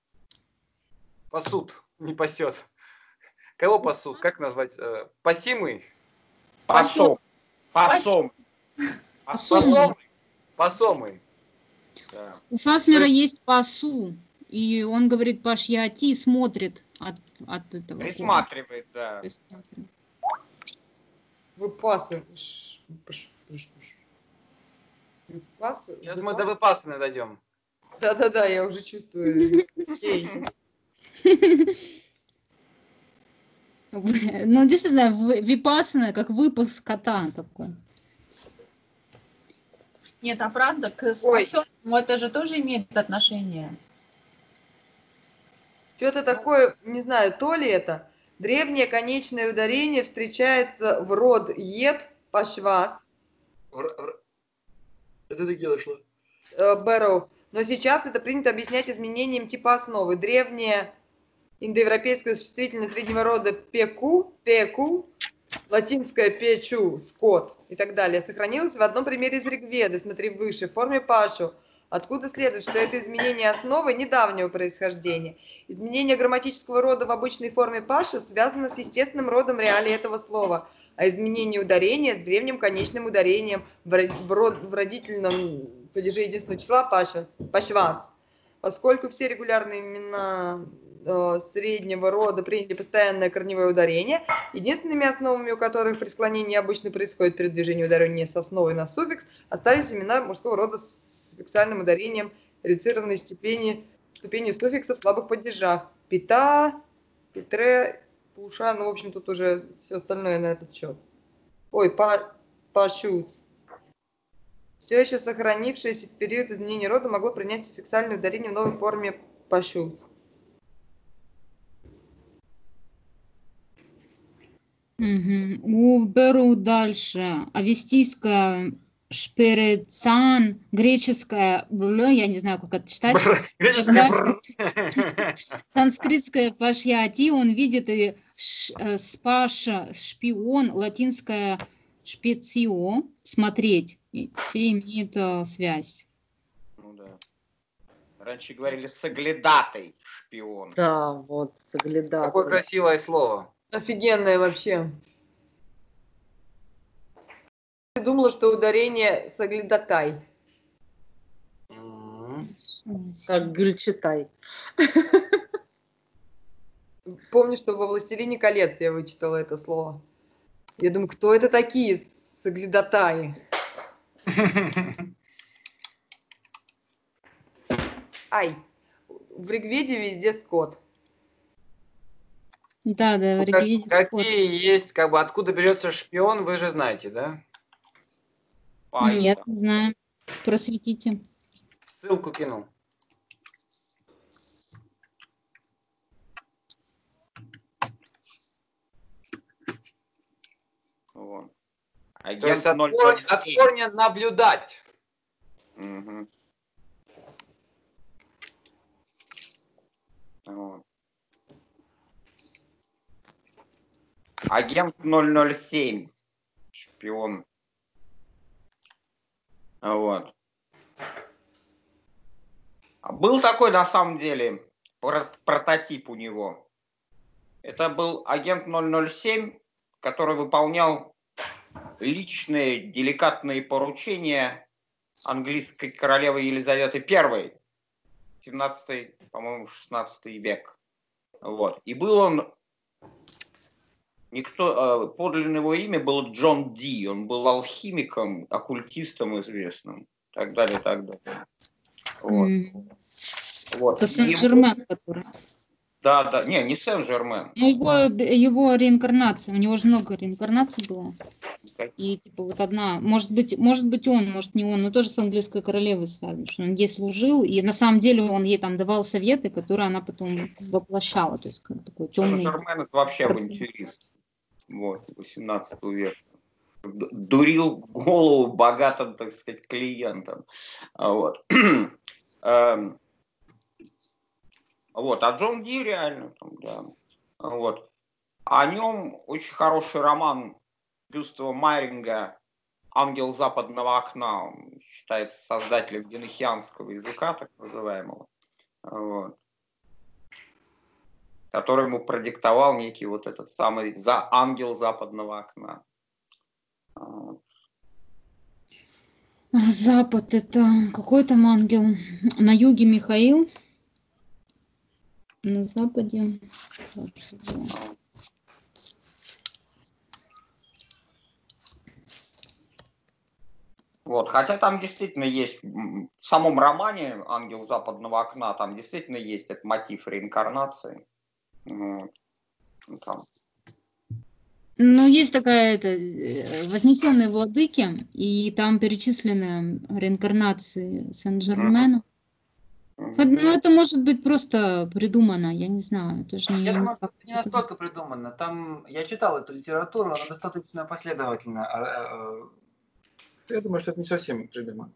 Пасут, не пасет. Кого пасут? Как назвать? Э, Пасимый? Пасом. Пасом. Пасомый. Пасомый. Да. У Фасмера есть пасу. И он говорит пашьяти, смотрит от, от этого. Присматривает, да. Присматривает. Вы пасы. Ш- пш- пш- пш. Вы пасы? Сейчас Вы мы пасы? до выпасаны дойдем. Да-да-да, я уже чувствую. Эй. Ну, действительно, в- випассана, как выпуск кота такой. Нет, а правда, к Ой. спасенному это же тоже имеет отношение. Что-то такое, не знаю, то ли это. Древнее конечное ударение встречается в род ед, пашвас, Это ты где дошло? э, Бэрроу. Но сейчас это принято объяснять изменением типа основы. Древнее индоевропейское существительное среднего рода пеку, пеку латинское печу, скот и так далее, сохранилось в одном примере из Ригведы, смотри выше, в форме пашу, откуда следует, что это изменение основы недавнего происхождения. Изменение грамматического рода в обычной форме пашу связано с естественным родом реалий этого слова, а изменение ударения с древним конечным ударением в, в, род, в родительном падеже единственного числа пашвас, пашвас. Поскольку все регулярные имена э, среднего рода приняли постоянное корневое ударение, единственными основами, у которых при склонении обычно происходит передвижение ударения с основой на суффикс, остались имена мужского рода с суффиксальным ударением редуцированной степени, ступени суффикса в слабых падежах. Пита, Петре, Пуша, ну, в общем, тут уже все остальное на этот счет. Ой, па, Пашус. Все еще сохранившееся в период изменения рода могло принять суффиксальное ударение в новой форме Пашус. Угу. Беру дальше. Авестийская шперецан, греческая, я не знаю, как это читать. Греческая. Санскритская пашьяти, он видит и спаша, шпион, латинская шпецио, смотреть. И все имеют uh, связь. Ну да. Раньше говорили соглядатый шпион. Да, вот, соглядатый. Какое красивое слово. Офигенное вообще. Я думала, что ударение соглядатай. Как Гюльчатай. Помню, что во «Властелине колец» я вычитала это слово. Я думаю, кто это такие соглядатаи? Ай, в Ригведе везде скот. Да, да, в Ригведе Какие скот. есть, как бы, откуда берется шпион, вы же знаете, да? Нет, не знаю. Просветите. Ссылку кинул. Вот. То есть от корня, от корня наблюдать. Угу. Вот. Агент ноль ноль семь. Шпион. Вот. Был такой, на самом деле, прототип у него. Это был агент ноль ноль семь, который выполнял личные деликатные поручения английской королевы Елизаветы Первой, семнадцатый, по-моему, шестнадцатый век. Вот. И был он, никто, подлинное его имя было Джон Ди, он был алхимиком, оккультистом известным, и так далее, и так далее. Вот. Mm. Вот. Это Сен-Жермен, его... который... Да, да, не, не Сен-Жермен. Ну, его, его реинкарнация, у него же много реинкарнаций было. И типа вот одна, может быть, может быть он, может не он, но тоже с английской королевой связан, что он ей служил, и на самом деле он ей там давал советы, которые она потом воплощала, то есть как такой темный... Сен-Жермен — это вообще авантюрист, вот, восемнадцатого века. Дурил голову богатым, так сказать, клиентам. Вот. Вот, а Джон Ди реально там, да. Вот. О нем очень хороший роман Гюстава Майринга «Ангел западного окна». Он считается создателем генохианского языка, так называемого. Вот. Который ему продиктовал некий вот этот самый за ангел западного окна. Вот. Запад — это какой там ангел? На юге Михаил, на западе. Вот, хотя там действительно есть, в самом романе «Ангел западного окна» там действительно есть этот мотив реинкарнации. Вот. Там. Ну, есть такая, это, вознесенные владыки, и там перечислены реинкарнации Сен-Жермена. Mm-hmm. Ну, это может быть просто придумано, я не знаю. Это же не, я думаю, что это не настолько придумано. Там, я читал эту литературу, она достаточно последовательна. Я думаю, что это не совсем придумано.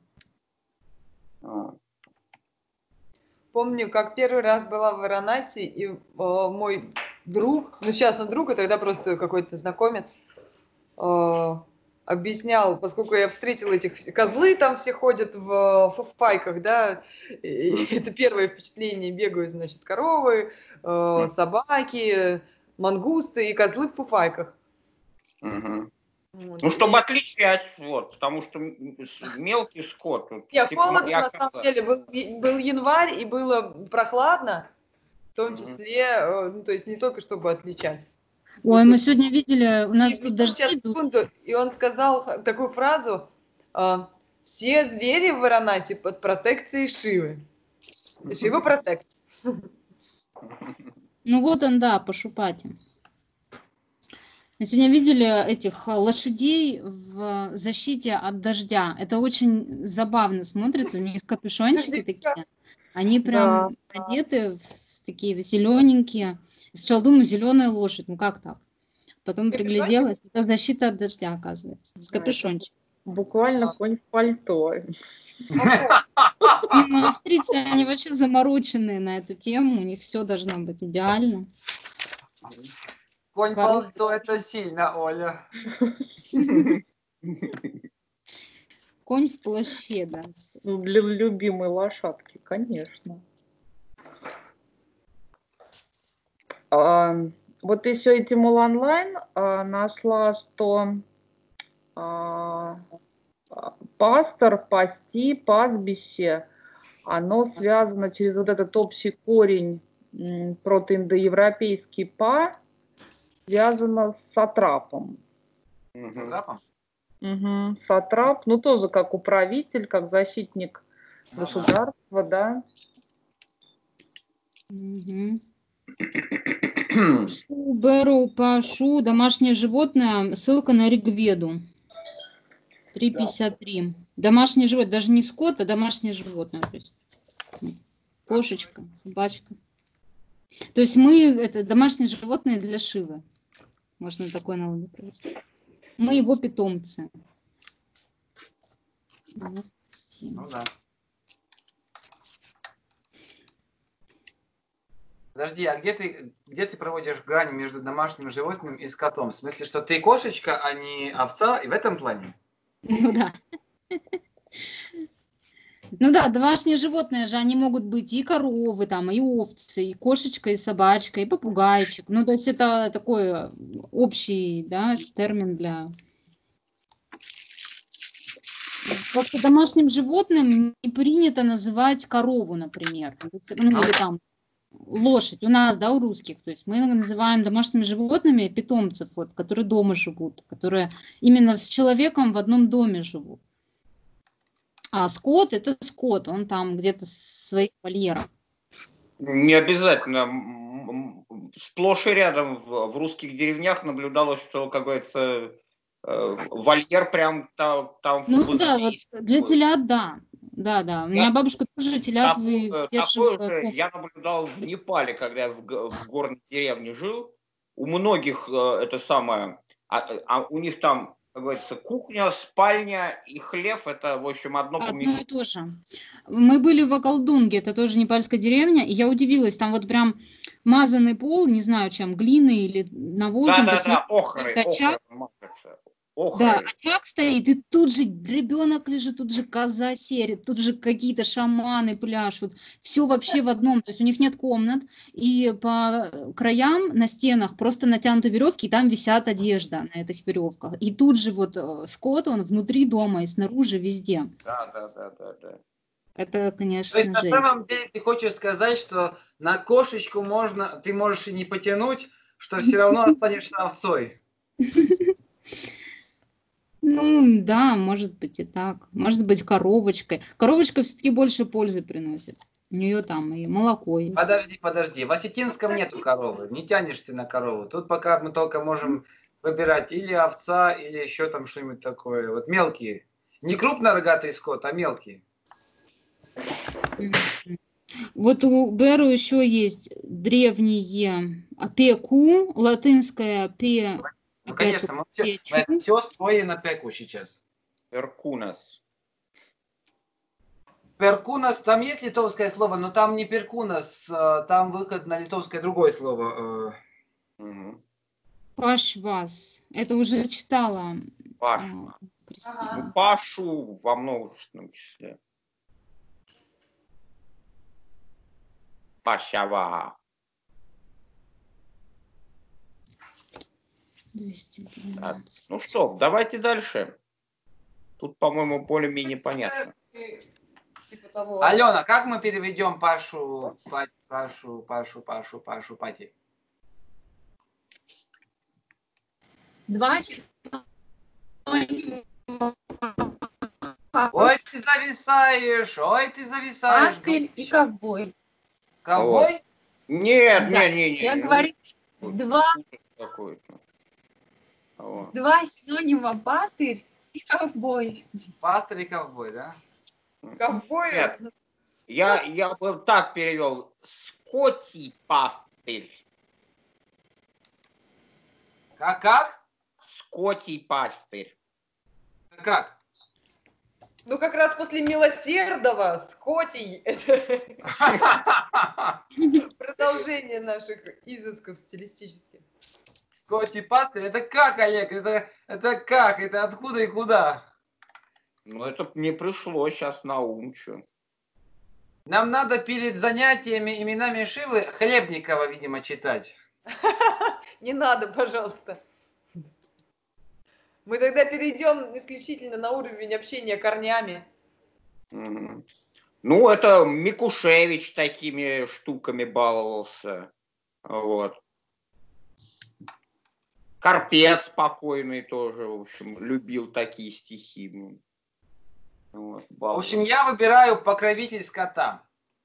Помню, как первый раз была в Варанаси, и о, мой друг, ну сейчас он друг, а тогда просто какой-то знакомец, э, объяснял, поскольку я встретила этих козлы, там все ходят в фуфайках, да, и это первое впечатление, бегают, значит, коровы, э, собаки, мангусты и козлы в фуфайках. Мгм. Вот. Ну, чтобы И- отличать, вот, потому что м- с- мелкий скот. вот, Нет, типа холодно моя на самом коза. деле, был, был январь и было прохладно, в том Мгм. числе, э, ну, то есть не только чтобы отличать. Ой, мы сегодня видели, у И нас причем тут дожди сейчас, идут. секунду, и он сказал х- такую фразу: а, все звери в Варанаси под протекцией Шивы. Шива протект. Ну вот он, да, по Шупате. Мы сегодня видели этих а, лошадей в защите от дождя. Это очень забавно смотрится. У них капюшончики такие. Они прям одеты в такие зелененькие. Сначала думаю, зеленая лошадь. Ну как так? Потом Капюшончик? пригляделась. Это защита от дождя, оказывается. С Да, это- капюшончиком. Буквально конь в пальто. Ну, австрийцы, они вообще замороченные на эту тему. У них все должно быть идеально. Конь Коровы. ползто, это сильно, Оля. Конь в плаще, да. Ну, для любимой лошадки, конечно. А, вот еще этим онлайн а, нашла, что а, а, пастор, пасти, пастбище, оно связано через вот этот общий корень м, протоиндоевропейский па, связано с сатрапом. Мгм. Запом? Угу. Сатрап, ну тоже как управитель, как защитник Ну да. государства, да. Мгм. Шу, Беру, Пашу, домашнее животное, ссылка на Ригведу. три пятьдесят три. Домашнее животное, даже не скот, а домашнее животное. То есть кошечка, собачка. То есть мы, это домашнее животное для Шивы. Можно такой аналог провести. Мы его питомцы. Ну да. Подожди, а где ты, где ты проводишь грань между домашним животным и скотом? В смысле, что ты кошечка, а не овца, и в этом плане? Ну да. Ну да, домашние животные же, они могут быть и коровы, там, и овцы, и кошечка, и собачка, и попугайчик. Ну, то есть это такой общий, да, термин для... Просто домашним животным не принято называть корову, например. Ну, или там лошадь у нас, да, у русских. То есть мы называем домашними животными питомцев, вот, которые дома живут, которые именно с человеком в одном доме живут. А скот – это скот, он там где-то в своих вольерах. Не обязательно. М- м- Сплошь и рядом в, в русских деревнях наблюдалось, что, как говорится, э, вольер прям там, там Ну в да, вот для был. телят, да. Да, да. У меня Я- бабушка тоже телят Такое, такое выдерживала. же я наблюдал в Непале, когда я в, г- в горной деревне жил. У многих э, это самое, а, а у них там, как говорится, кухня, спальня и хлев, это, в общем, одно Одно помещение. и то же. Мы были в Акалдунге, это тоже непальская деревня, и я удивилась, там вот прям мазанный пол, не знаю чем, глиной или навозом. Да-да-да, охрой, стоит очаг. охрой мажется. Да, Охрой. очаг стоит, и тут же ребенок лежит, тут же коза серит, тут же какие-то шаманы пляшут. Все вообще в одном. То есть у них нет комнат, и по краям на стенах просто натянуты веревки, и там висят одежда на этих веревках. И тут же вот э, скот, он внутри дома и снаружи везде. Да, да, да, да, да. Это, То есть конечно, на жесть. самом деле ты хочешь сказать, что на кошечку можно, ты можешь и не потянуть, что все равно останешься овцой. Ну, да, может быть и так. Может быть, коровочкой. Коровочка все-таки больше пользы приносит. У нее там и молоко есть. Подожди, подожди. В Осетинском нету коровы. Не тянешь ты на корову. Тут пока мы только можем выбирать или овца, или еще там что-нибудь такое. Вот мелкие. Не крупнорогатый скот, а мелкие. Мгм. Вот у Беру еще есть древние пеку, латынское пе, Ну, опять конечно, мы, все, печу. мы это все строим на пеку сейчас. Перкунас. Перкунас, там есть литовское слово, но там не перкунас, а там выход на литовское другое слово. Мгм. Пашвас. Это уже читала. Паш. а, Ну, Кристина. Пашу во множественном числе. Пашава. двести Так, двенадцать. ну что, давайте дальше. Тут, по-моему, более-менее понятно. Типа того. Алена, как мы переведем Пашу, Пать- Пашу, Пашу, Пашу, Пашу, Пати? Два синонима Ой, ты зависаешь, ой, ты зависаешь. пастырь и ковбой. Ковбой? Нет, Да. нет, нет, нет. Я говорю, два, Какой-то. Вот. два синонима пастырь и ковбой. Пастырь и ковбой, да? Ковбой. Нет. Я, я бы так перевел. Скотий пастырь. Как, как? Скотий пастырь. Как? Ну, как раз после Милосердова, Скотий, это продолжение наших изысков стилистических. Скотти пастырь, это как, Олег? Это, это как? Это откуда и куда? Ну, это мне пришло сейчас на ум. Чё. Нам надо перед занятиями именами Шивы Хлебникова, видимо, читать. Не надо, пожалуйста. Мы тогда перейдем исключительно на уровень общения корнями. Мгм. Ну, это Микушевич такими штуками баловался. Вот. Карпец спокойный тоже, в общем, любил такие стихи. ну. Вот, В баловался. общем, я выбираю покровитель скота.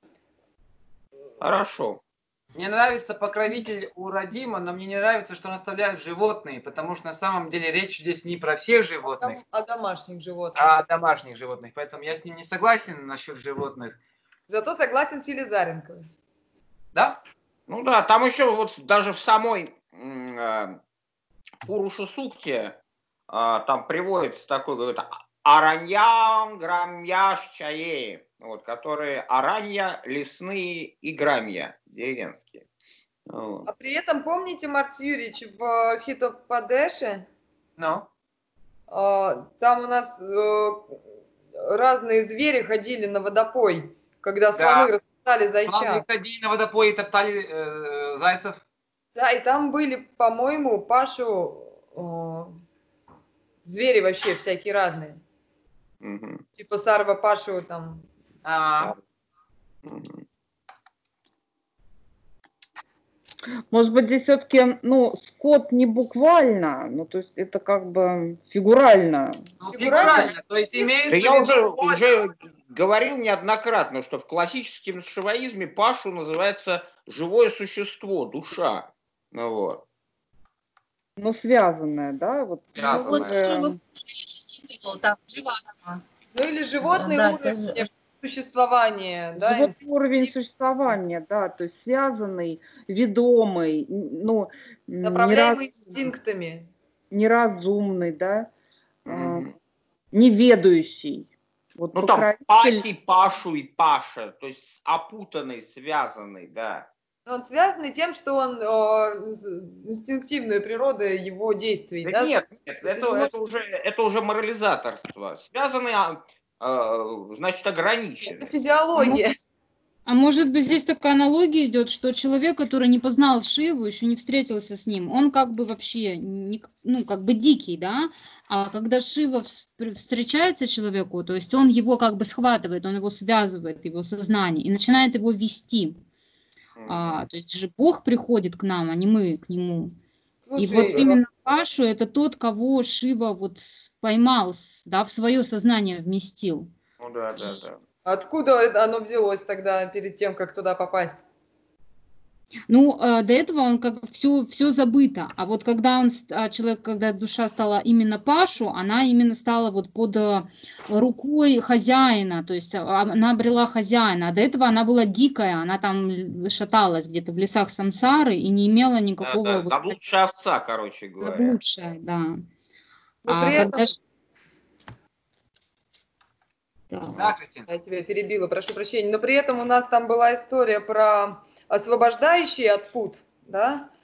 Хорошо. Мне нравится покровитель у Радима, но мне не нравится, что он оставляет животные, потому что на самом деле речь здесь не про всех животных, О домашних животных. а о домашних животных. Поэтому я с ним не согласен насчет животных. Зато согласен с Елизаренко. Да? Ну да, там еще вот даже в самой м, э, Пуруша Сукте а, там приводится такой, говорит, араньям, грамьяш, чаи, вот, которые аранья, лесные и грамья, деревенские. Вот. А при этом, помните, Март Юрьевич, в Хитопадеше, Ну? а, там у нас э, разные звери ходили на водопой, когда слоны растоптали Славные зайча. ходили на водопой и топтали э, зайцев. Да, и там были, по-моему, Пашу э, звери вообще всякие разные. Мгм. Типа Сарва Пашу там. А, Мгм. Может быть, здесь все-таки, ну, скот не буквально, ну, то есть это как бы фигурально. ну, Фигурально. фигурально. То есть имеется Да в я виду уже, вот- уже говорил неоднократно, что в классическом шиваизме Пашу называется живое существо, душа. Ну, вот. Ну, связанное, да? Вот, Ну Связанное. вот э, Шива цитировал, там, Живанома. Ну или животный Да, уровень тоже. существования. Да, животный уровень существования, да, то есть связанный, ведомый, н- ну, м, направляемый нераз- инстинктами. неразумный, да, а, Мгм. неведающий. Вот Ну там покровитель- Пати, Пашу и Паша, то есть опутанный, связанный, да. Он связан тем, что он э, инстинктивная природа его действий. Да Да? нет, нет, То есть это, он это, уже, это уже морализаторство. Связанный, а, а, значит, ограниченный. Это физиология. А может быть, здесь такая аналогия идет, что человек, который не познал Шиву, еще не встретился с ним, он как бы вообще, не, ну, как бы дикий, да? А когда Шива вс- встречается человеку, то есть он его как бы схватывает, он его связывает, его сознание, и начинает его вести. А, то есть же Бог приходит к нам, а не мы к нему. И Слушай, вот именно Пашу это тот, кого Шива вот поймал, с- да, в свое сознание вместил. Ну да, да, да. откуда это оно взялось тогда перед тем, как туда попасть? Ну, э, до этого он как все, все забыто. А вот когда он, ст- а человек, когда душа стала именно Пашу, она именно стала вот под э, рукой хозяина, то есть а, она обрела хозяина. А до этого она была дикая, она там л- шаталась где-то в лесах самсары и не имела Да, никакого да, вот заблудшая овца, короче говоря. заблудшая, да. Но А при когда этом, ж- Да. Да, Кристина? я тебя перебила, прошу прощения, но при этом у нас там была история про освобождающий от пут, да?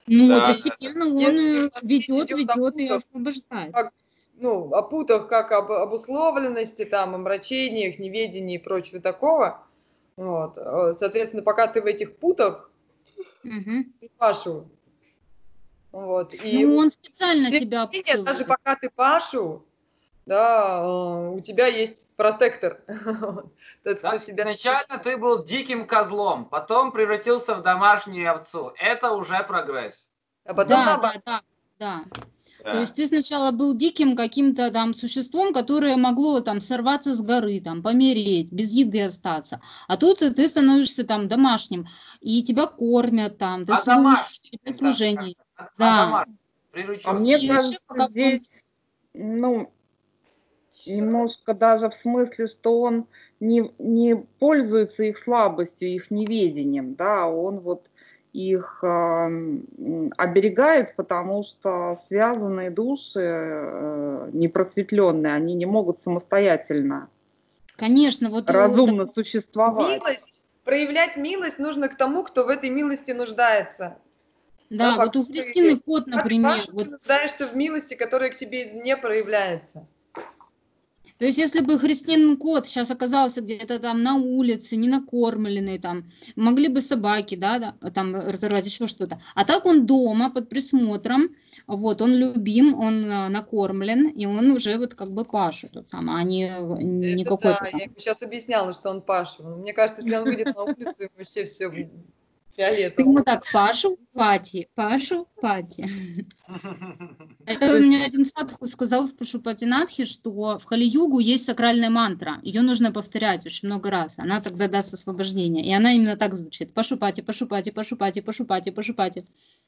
Ну, Да, вот да, постепенно он Если э, у нас ведет, речь идет о ведет и путах, освобождает. как, ну, о путах, как об обусловленности, там, омрачениях, неведении и прочего такого, вот, э, соответственно, пока ты в этих путах, Мгм. ты Пашу, вот, и Ну, он специально тем тебя не менее, даже опутывает. пока ты Пашу, да, э, у тебя есть протектор, вот, тот, кто Да, тебя изначально защищает. ты был диким козлом, потом превратился в домашнюю овцу. Это уже прогресс. А потом Да, наоборот. да, да, да. То Да. есть ты сначала был диким каким-то там существом, которое могло там сорваться с горы, там помереть, без еды остаться. А тут ты становишься там домашним, и тебя кормят там, ты А служишь, домашний, тебе Наташа, служение. а Да. домашний, А прирученный. мне И вообще, кажется, как он... здесь, ну, немножко даже в смысле, что он не, не пользуется их слабостью, их неведением, да, он вот их э, м, оберегает, потому что связанные души, э, непросветленные, они не могут самостоятельно, Конечно, вот... э, разумно существовать. Милость, проявлять милость нужно к тому, кто в этой милости нуждается. Да, Да, вот у пока Христины ты, кот, пока ты, например, Паша, вот. ты нуждаешься в милости, которая к тебе извне проявляется. То есть, если бы Христин кот сейчас оказался где-то там на улице, не накормленный, там, могли бы собаки, да, да, там разорвать еще что-то. А так он дома под присмотром, вот, он любим, он а, накормлен, и он уже вот как бы Пашу тот самый, а не, не Это какой-то да, там. я ему сейчас объясняла, что он Паша. Мне кажется, если он выйдет на улицу, ему вообще все Ты фиолетово. ему так, Пашу, Пати, Пашу, Пати. Это То есть, мне один садху сказал в Пашупатинатхе, что в Кали-югу есть сакральная мантра. Ее нужно повторять очень много раз. Она тогда даст освобождение. И она именно так звучит. Пашупати, Пашупати, Пашупати, Пашупати, Пашупати.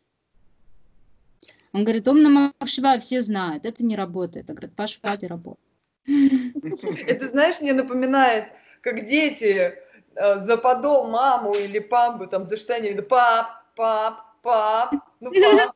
Он говорит, Ом Намах Шивая все знают. Это не работает. Он говорит, Пашупати работает. Это, знаешь, мне напоминает, как дети э, за подол маму или папу, там, за штанину, да пап, пап, пап, ну пап.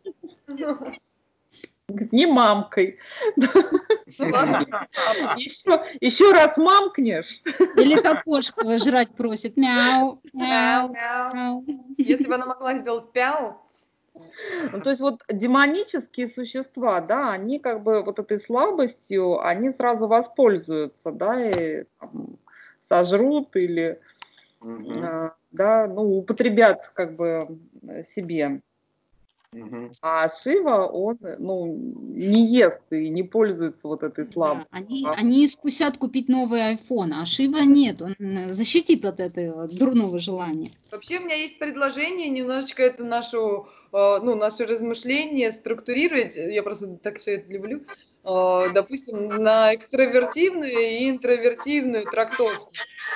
не мамкой. Ну ладно, Еще, еще раз мамкнешь. Или как кошка жрать просит. Мяу, мяу, мяу, мяу. мяу. Если бы она могла сделать пяу, Ну, то есть вот демонические существа, да, они как бы вот этой слабостью, они сразу воспользуются, да, и там, сожрут или, Мгм. э, да, ну, употребят как бы э, себе. Мгм. А Шива, он, ну, не ест и не пользуется вот этой Да, слабостью. они, они искусят купить новый айфон, а Шива нет, он э, защитит от этого дурного желания. вообще у меня есть предложение немножечко это нашу, э, ну, наши размышления структурировать. Я просто так все это люблю. Э, допустим, на экстравертивную и интровертивную трактовку.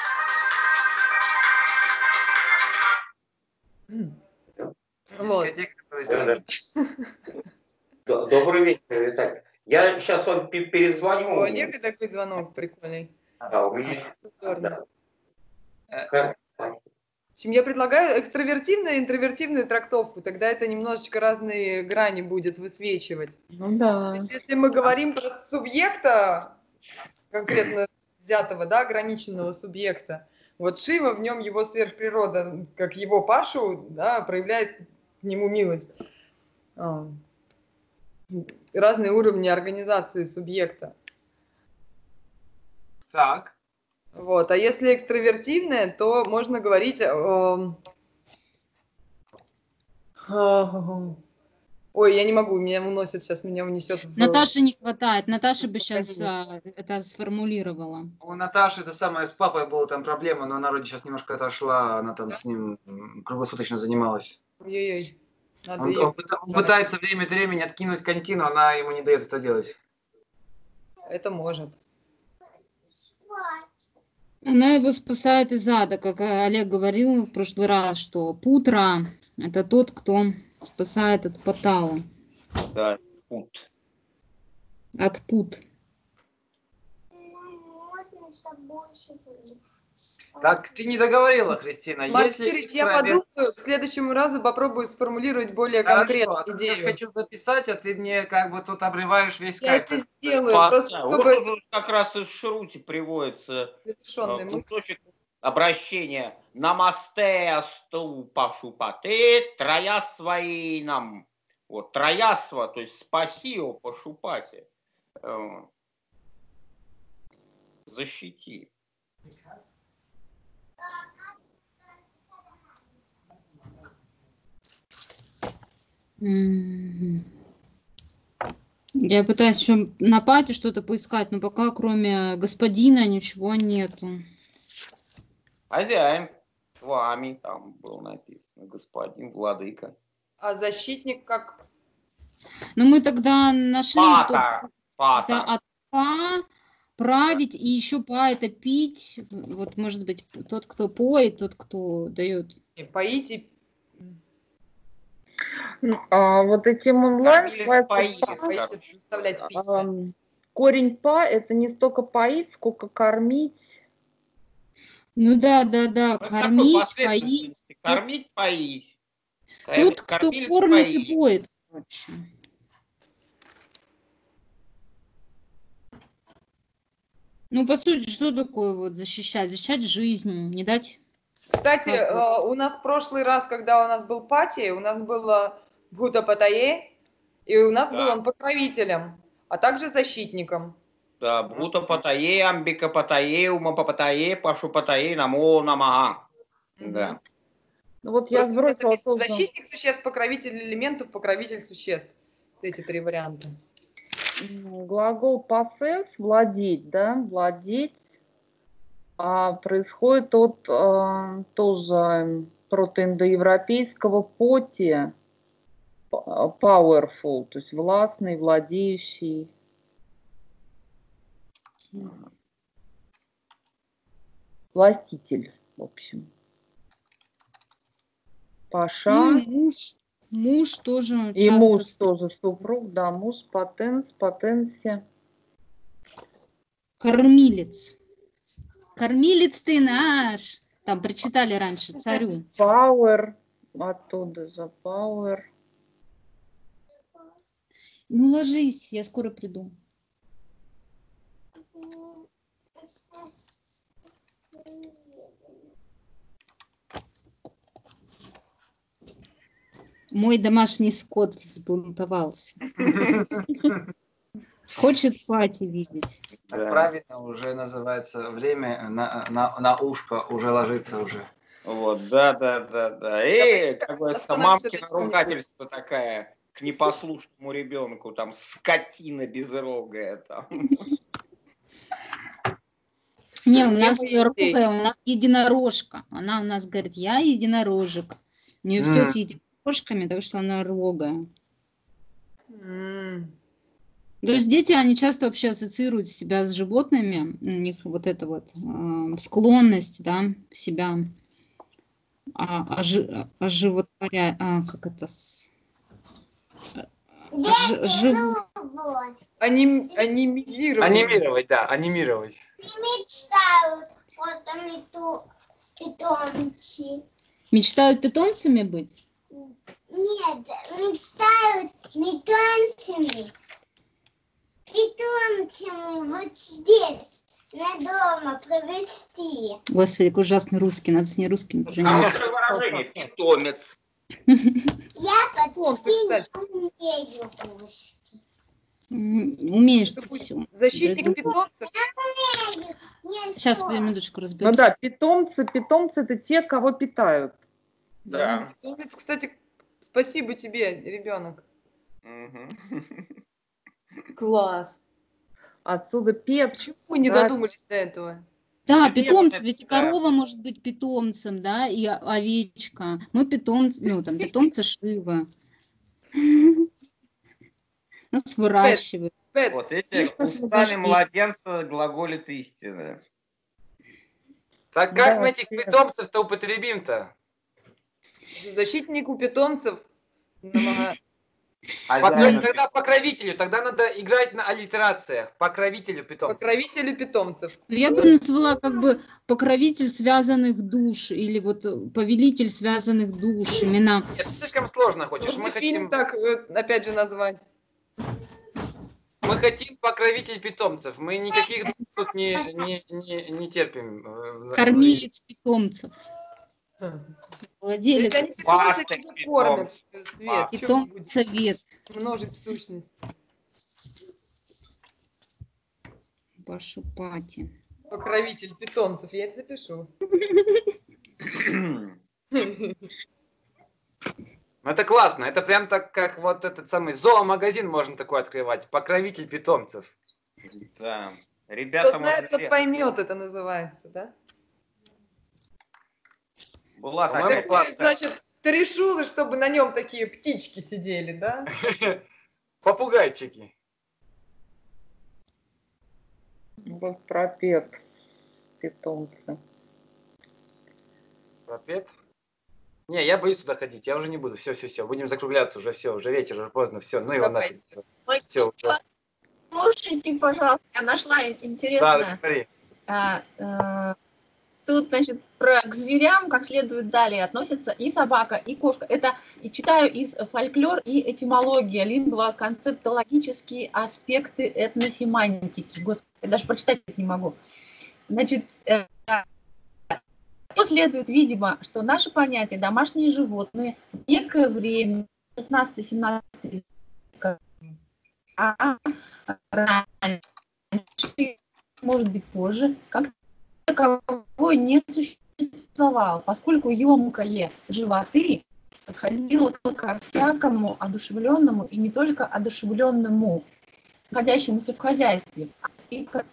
Вот. Дискотека, то есть, да. Д- Добрый вечер, Виталий. Я сейчас вам пе- перезвоню. У Олега такой звонок прикольный. Да, у меня. Здорово. Да. В общем, я предлагаю экстравертивную и интровертивную трактовку. Тогда это немножечко разные грани будет высвечивать. Ну да. То есть, если мы говорим про субъекта, конкретно взятого, да, ограниченного субъекта, вот Шива, в нем его сверхприрода, как его Пашу, да, проявляет к нему милость. А, разные уровни организации субъекта. Так. Вот. А если экстравертивное, то можно говорить о... Ой, я не могу, меня уносит сейчас, меня унесет в... Наташи не хватает, Наташа бы сейчас а, это сформулировала. У Наташи это самое с папой была там проблема, но она вроде сейчас немножко отошла, она там с ним м, круглосуточно занималась. Ой-ой-ой. Надо Он, ее... он пыта- он пытается время от времени откинуть коньки, но она ему не дает это делать. Это может. Она его спасает из ада, как Олег говорил в прошлый раз, что Путра – это тот, кто спасает от Патала, Да, пут. от Пут. Так ты не договорила, Христина. Марсирич, Если я экстраверт- подумаю, к следующему разу попробую сформулировать более Хорошо, конкретно а то я идею. ж хочу записать, а ты мне как бы тут обрываешь весь Я кайф. это сделаю, Па- просто да, вот чтобы тут как раз из Шрути приводится э, завершенные мысли. кусочек обращения. Намасте асту пашупате, троя свои нам. Вот, троясва, то есть спасио по шупате. Э, Защити. Мгм. Я пытаюсь еще на пати что-то поискать, но пока кроме господина ничего нету. Хозяин с вами там был написано, господин владыка. А защитник как? Но мы тогда нашли, что Пата, это пата. от па, править и еще па это пить. Вот может быть тот, кто поет, тот, кто дает. И поить и... Ну, а вот этим онлайн Кормилец называется поилец, па- Поить короче. это заставлять пить, да? ам, корень па это не столько поить, сколько кормить. Ну да, да, да, Ну, это такой кормить, поить. последовательности. Кормить, поить. Тот, кто Кормилец, кормит и поилец. поет, короче. Ну, по сути, что такое вот защищать? Защищать жизнь, не дать... Кстати, Как вот? э, у нас в прошлый раз, когда у нас был пати, у нас было Бхута Паттайе, и у нас Да. был он покровителем, а также защитником. Да, Бхута Паттайе, Амбика Паттайе, Ума Паттайе, Пашу Паттайе, Намо Намага. Да. Ну вот я Просто у нас сбросила написано тоже защитник существ, покровитель элементов, покровитель существ. Эти три варианта. м, глагол possess, владеть, да, владеть, а происходит от а, тоже протоиндоевропейского поти, п- powerful, то есть властный, владеющий. Властитель, в общем. Паша. Ну и муж. Муж тоже И часто муж встр- тоже, супруг, да, муж, потенс, потенция. Кормилец. Кормилец ты наш. Там прочитали раньше царю. Power, оттуда же power. Ну ложись, я скоро приду. Мой домашний скот взбунтовался. Хочет пати видеть. Так Да. правильно уже называется время на, на, на ушко уже ложится уже. Вот, да, да, да, да. Эй, Давайте какое-то остановимся мамкино на чем-нибудь. ругательство такая к непослушному ребенку, там, скотина безрогая, там. Не, у Не нас мои идеи. рогая, у нас единорожка. Она у нас говорит, я единорожек. У нее все М. с единорожками, так что она рогая. М. То есть дети, они часто вообще ассоциируют себя с животными, у них вот эта вот э, склонность, да, себя а, ожи- оживотворя- а, как это, с- ж- жив- Аним- Анимизировать. Анимировать, да, анимировать. Мечтают фото питомцы. мечтают питомцами быть. Нет, мечтают питомцами. Питомцами вот здесь, на дома провести. Господи, какой ужасный русский, надо с ней русским заняться. Хорошее выражение, питомец. Я почти кстати. не умею русский. М, Умеешь ты Допустим, все. Защитник питомцев. Умею, не Сейчас, спорю. минуточку Ну разберусь. да, питомцы, питомцы это те, кого питают. Да. Питомец, кстати, спасибо тебе, ребенок. Мгм. Класс. Отсюда пет. Почему мы не да, додумались до этого? Да, Привет, питомцы, это ведь и да. корова может быть питомцем, да, и о- овечка. Мы питомцы, ну, там, питомцы Шивы. Нас выращивают. Пэт, Вот эти Есть устами освобождение. младенца глаголит истина. Так как Да, мы этих привет. питомцев-то употребим-то? защитнику питомцев. намага- Покро- Хозяину Тогда покровителю, тогда надо играть на аллитерациях. Покровителю питомцев. Покровителю питомцев. Я бы назвала как бы покровитель связанных душ или вот э, повелитель связанных душ, имена. Нет, слишком сложно хочешь. Вот Мы и фильм хотим, так, э, опять же, назвать. мы хотим покровитель питомцев. Мы никаких душ тут не, не, не, не терпим. э, в- Кормилец питомцев. Владелец. Если они питомцы, Пастырь они же кормят э, свет. Пастырь. Чё мы будем Питомца вет. множить сущность? Вашу пати. Покровитель питомцев, я это запишу. Ну, это классно. Это прям так, как вот этот самый зоомагазин можно такой открывать. Покровитель питомцев. Да. Кто Ребята, знает, может, тот ли- поймет, это называется, да? была По-моему, такая Такой, песня. значит, ты решила, чтобы на нем такие птички сидели, да? Попугайчики. Вот пропет питомцы. Пропет? Не, я боюсь туда ходить, я уже не буду. Все, все, все. Будем закругляться уже, все, уже вечер, уже поздно, все. Ну его нафиг. Все, уже. Слушайте, пожалуйста, я нашла Да, интересное. говори. А, э, тут, значит, про к зверям как следует далее относятся и собака, и кошка. Это и читаю из фольклор и этимология, лингвоконцептологические аспекты этносемантики. Господи, я даже прочитать это не могу. Значит, э, вот следует, видимо, что наши понятия домашние животные в некое время, шестнадцатый-семнадцатый век, а раньше, может быть позже, как таковой не существовал, поскольку емкое животы подходило ко всякому одушевленному и не только одушевленному, находящемуся в хозяйстве. И как-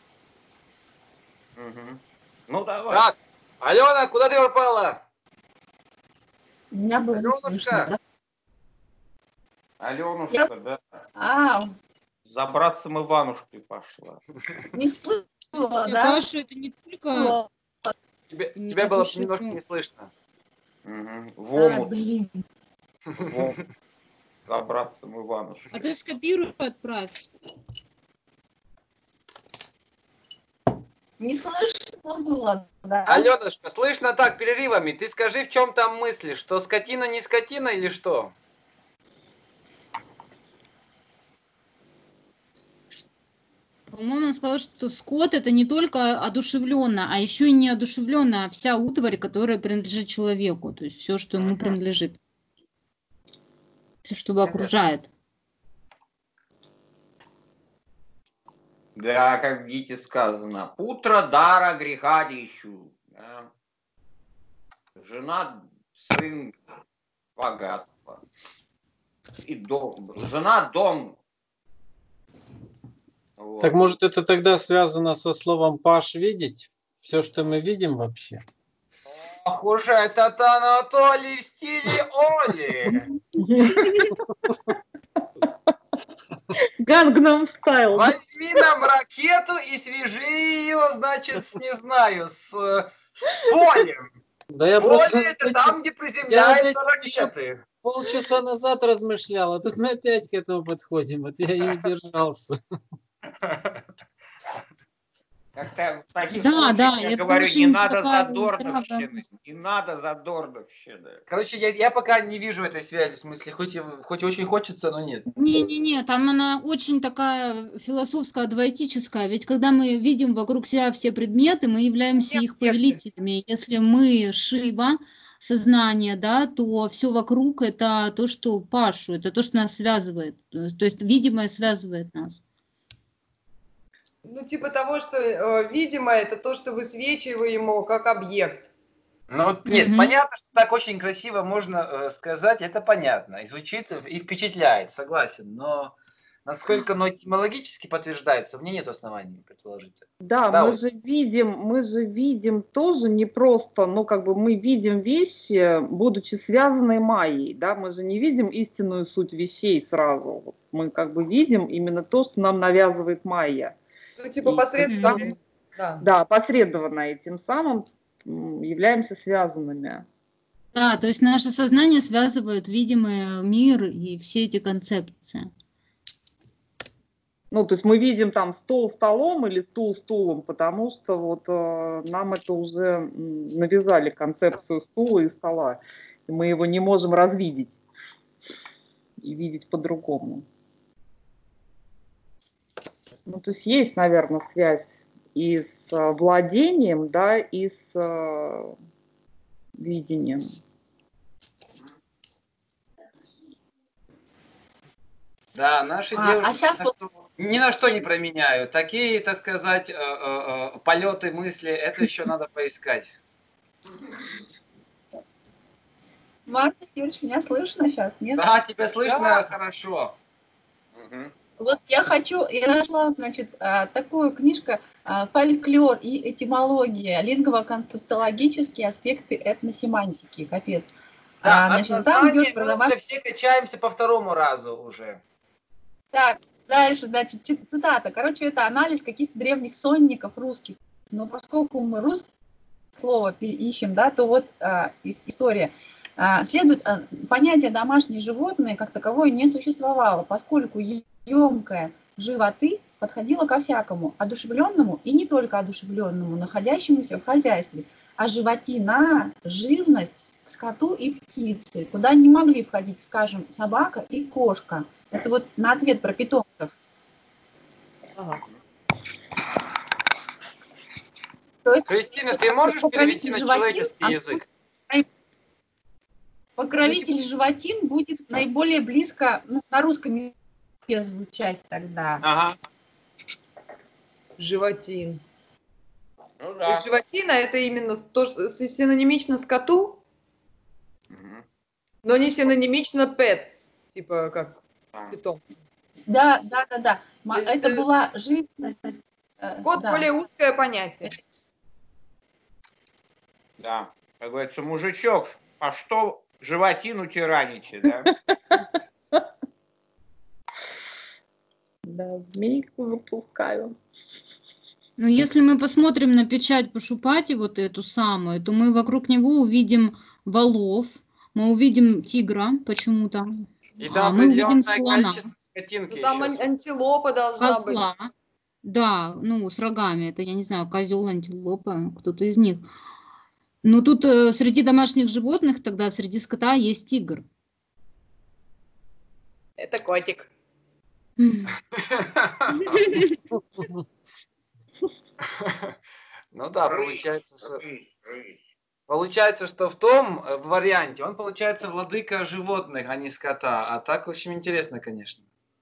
Мгм. Ну давай. Так, Алена, куда ты пропала? Меня было не Аленушка. слышно, да? Аленушка, да. А, За братцем Иванушкой пошла. не слышала, Я да? Пашу, это не только... Тебя, Не тебя было души, немножко ну. не слышно. Мгм. В А, омут. блин. В омут. За братцем Иванушкой. А ты скопируй и отправь. Не слышно было, да? Аленушка, слышно так, перерывами. Ты скажи, в чем там мысли? Что скотина не скотина или что? По-моему, он сказал, что скот это не только одушевленно, а еще и неодушевленно, а вся утварь, которая принадлежит человеку. То есть все, что ему Мгм. принадлежит. Все, что его окружает. Да, как в Гите сказано. Утро дара греха ищу. Да. Жена, сын, богатство. И дом. Жена, дом. Вот. Так может это тогда связано со словом Паш видеть? Все, что мы видим вообще? Похоже, это Анатолий в стиле Оли. Гангнам стайл. Возьми нам ракету и свяжи ее, значит, с, не знаю, с, с полем. Да я Поле просто это там, где я приземляются опять еще ракеты. полчаса назад размышлял, а тут мы опять к этому подходим. Вот я и не удержался. Как-то в таких Да, случаях да, я это говорю, очень не надо такая задорновщины. здравая Не надо задорновщины. Короче, я, я пока не вижу этой связи, в смысле, хоть, и- хоть очень хочется, но нет. Не-не-не, там она очень такая философская, двоетическая. Ведь когда мы видим вокруг себя все предметы, мы являемся их повелителями. Если мы Шива, сознание, да, то все вокруг это то, что Пашу, это то, что нас связывает. То есть видимое связывает нас. Ну, типа того, что э, видимо, это то, что высвечиваемо как объект. Ну, вот нет, Мгм. понятно, что так очень красиво можно э, сказать, это понятно. И звучит, и впечатляет, согласен. Но насколько оно этимологически подтверждается, мне нет оснований предположить. Да, Да, мы вот. же видим, мы же видим тоже не просто, ну как бы мы видим вещи, будучи связанные майей, да, мы же не видим истинную суть вещей сразу. Вот мы как бы видим именно то, что нам навязывает майя. Ну, типа И посредством... тем самым- Да. Да, посредованно, и тем самым м, являемся связанными. Да, то есть наше сознание связывает видимый мир и все эти концепции. Ну, то есть мы видим там стол столом или стул стулом, потому что вот э, нам это уже м, навязали концепцию стула и стола. И мы его не можем развидеть и видеть по-другому. Ну, то есть есть, наверное, связь и с э, владением, да, и с э, видением. Да, наши А, девушки а сейчас ни на вот что- ни на что не променяют. Такие, так сказать, э, э, э, полеты мысли, это еще надо поискать. Марта Юрьевич, меня слышно сейчас, нет? Да, тебя слышно Да. хорошо. Мгм. Вот я хочу, я нашла, значит, а, такую книжку а, «Фольклор и этимология. Лингво-концептологические аспекты этносемантики». Капец. Да, А, от значит, там названия идет про мы домашний... уже все качаемся по второму разу уже. Так, дальше, значит, ци- цитата. Короче, это анализ каких-то древних сонников русских. Но поскольку мы русское слово пи- ищем, да, то вот а, и- история. А, следует, а, понятие «домашние животные» как таковое не существовало, поскольку емкое «животы» подходило ко всякому, одушевленному и не только одушевленному, находящемуся в хозяйстве, а животина, живность к скоту и птице, куда не могли входить, скажем, собака и кошка. Это вот на ответ про питомцев. Ага. То есть, Кристина, вот ты можешь покровитель перевести на животин, человеческий а язык? покровитель животин будет наиболее близко, ну, на русском языке звучать тогда. Ага. Животин. Ну То есть да. животина это именно то, что синонимично скоту, Мгм. но не синонимично pets, типа как А. питомец. Да, да, да, да. Ма- То есть, Это э, была живность. э, Скот да. более узкое понятие. Да. Как говорится, мужичок, а что животину тираните, да? Да, змейку запускаю. Ну, если мы посмотрим на печать Пашупати, вот эту самую, то мы вокруг него увидим валов, мы увидим тигра почему-то, И а там мы увидим определенное слона, количество скотинки Ну, там еще. ан- антилопа должна быть. козла. Да, ну, с рогами, это, я не знаю, козел, антилопа, кто-то из них. Но тут э, среди домашних животных тогда, среди скота есть тигр. Это котик. Ну да, получается, что... Получается, что в том э, варианте он получается владыка животных, а не скота. А так очень интересно, конечно.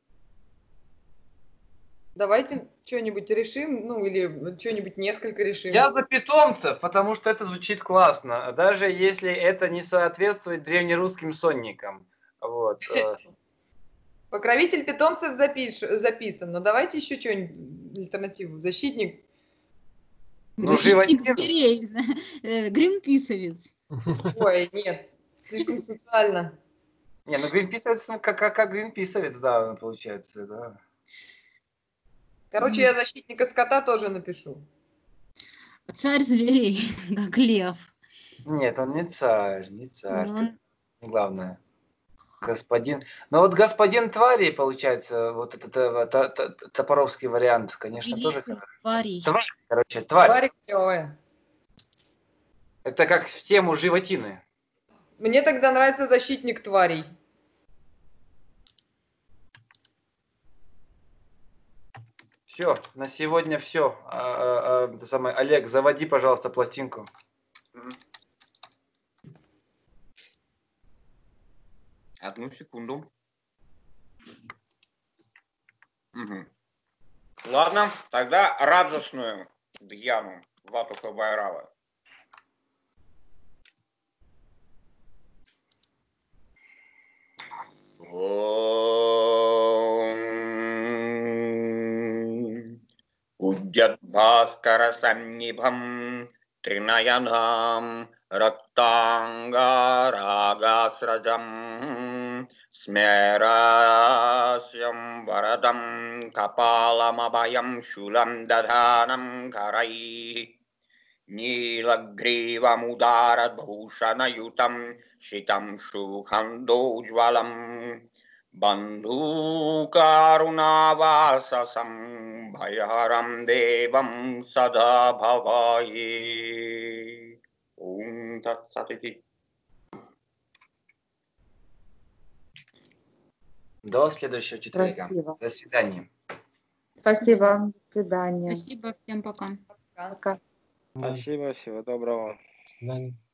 Давайте что-нибудь решим, ну или что-нибудь несколько решим. Я за питомцев, потому что это звучит классно, даже если это не соответствует древнерусским сонникам. Вот. э. Покровитель питомцев запиш... записан, но давайте еще что-нибудь альтернативу. Защитник. Ну, Защитник животин. зверей, э, гринписовец. Ой, нет, слишком социально. Не, ну гринписовец, ну как, как, как гринписовец, да, получается, да. Короче, я защитника скота тоже напишу. Царь зверей, как лев. Нет, он не царь, не царь. Ну, Тут он- не главное. Господин. Но вот господин твари, получается, вот этот э, та- та- та- топоровский вариант, конечно, тоже Повелитель хорошо. тварей. Тварь, короче, тварь. Тварь клевая. Это как в тему животины. Мне тогда нравится защитник тварей. Все, на сегодня все. А, а, а, это самое, Олег, заводи, пожалуйста, пластинку. Мгм. Одну секунду. Мгм. Ладно, тогда радостную Дьяну Ватуха Байрава. Удят Бхаскара Саннибхам Тринаянам Рактанга Рагасраджам Смерасям Варадам Капалам Абаям Шулам Дадханам Карай Нилагривам Ударат Бхушанаютам Шитам Шухандоджвалам Bandhu Karunavasasam Bhayaram Devam Sada Bhavaye. Om Tat Sat. До следующего четверга. Красиво. До свидания. Спасибо. До свидания. Спасибо, всем пока. Пока. Да, Спасибо, всего доброго. до свидания.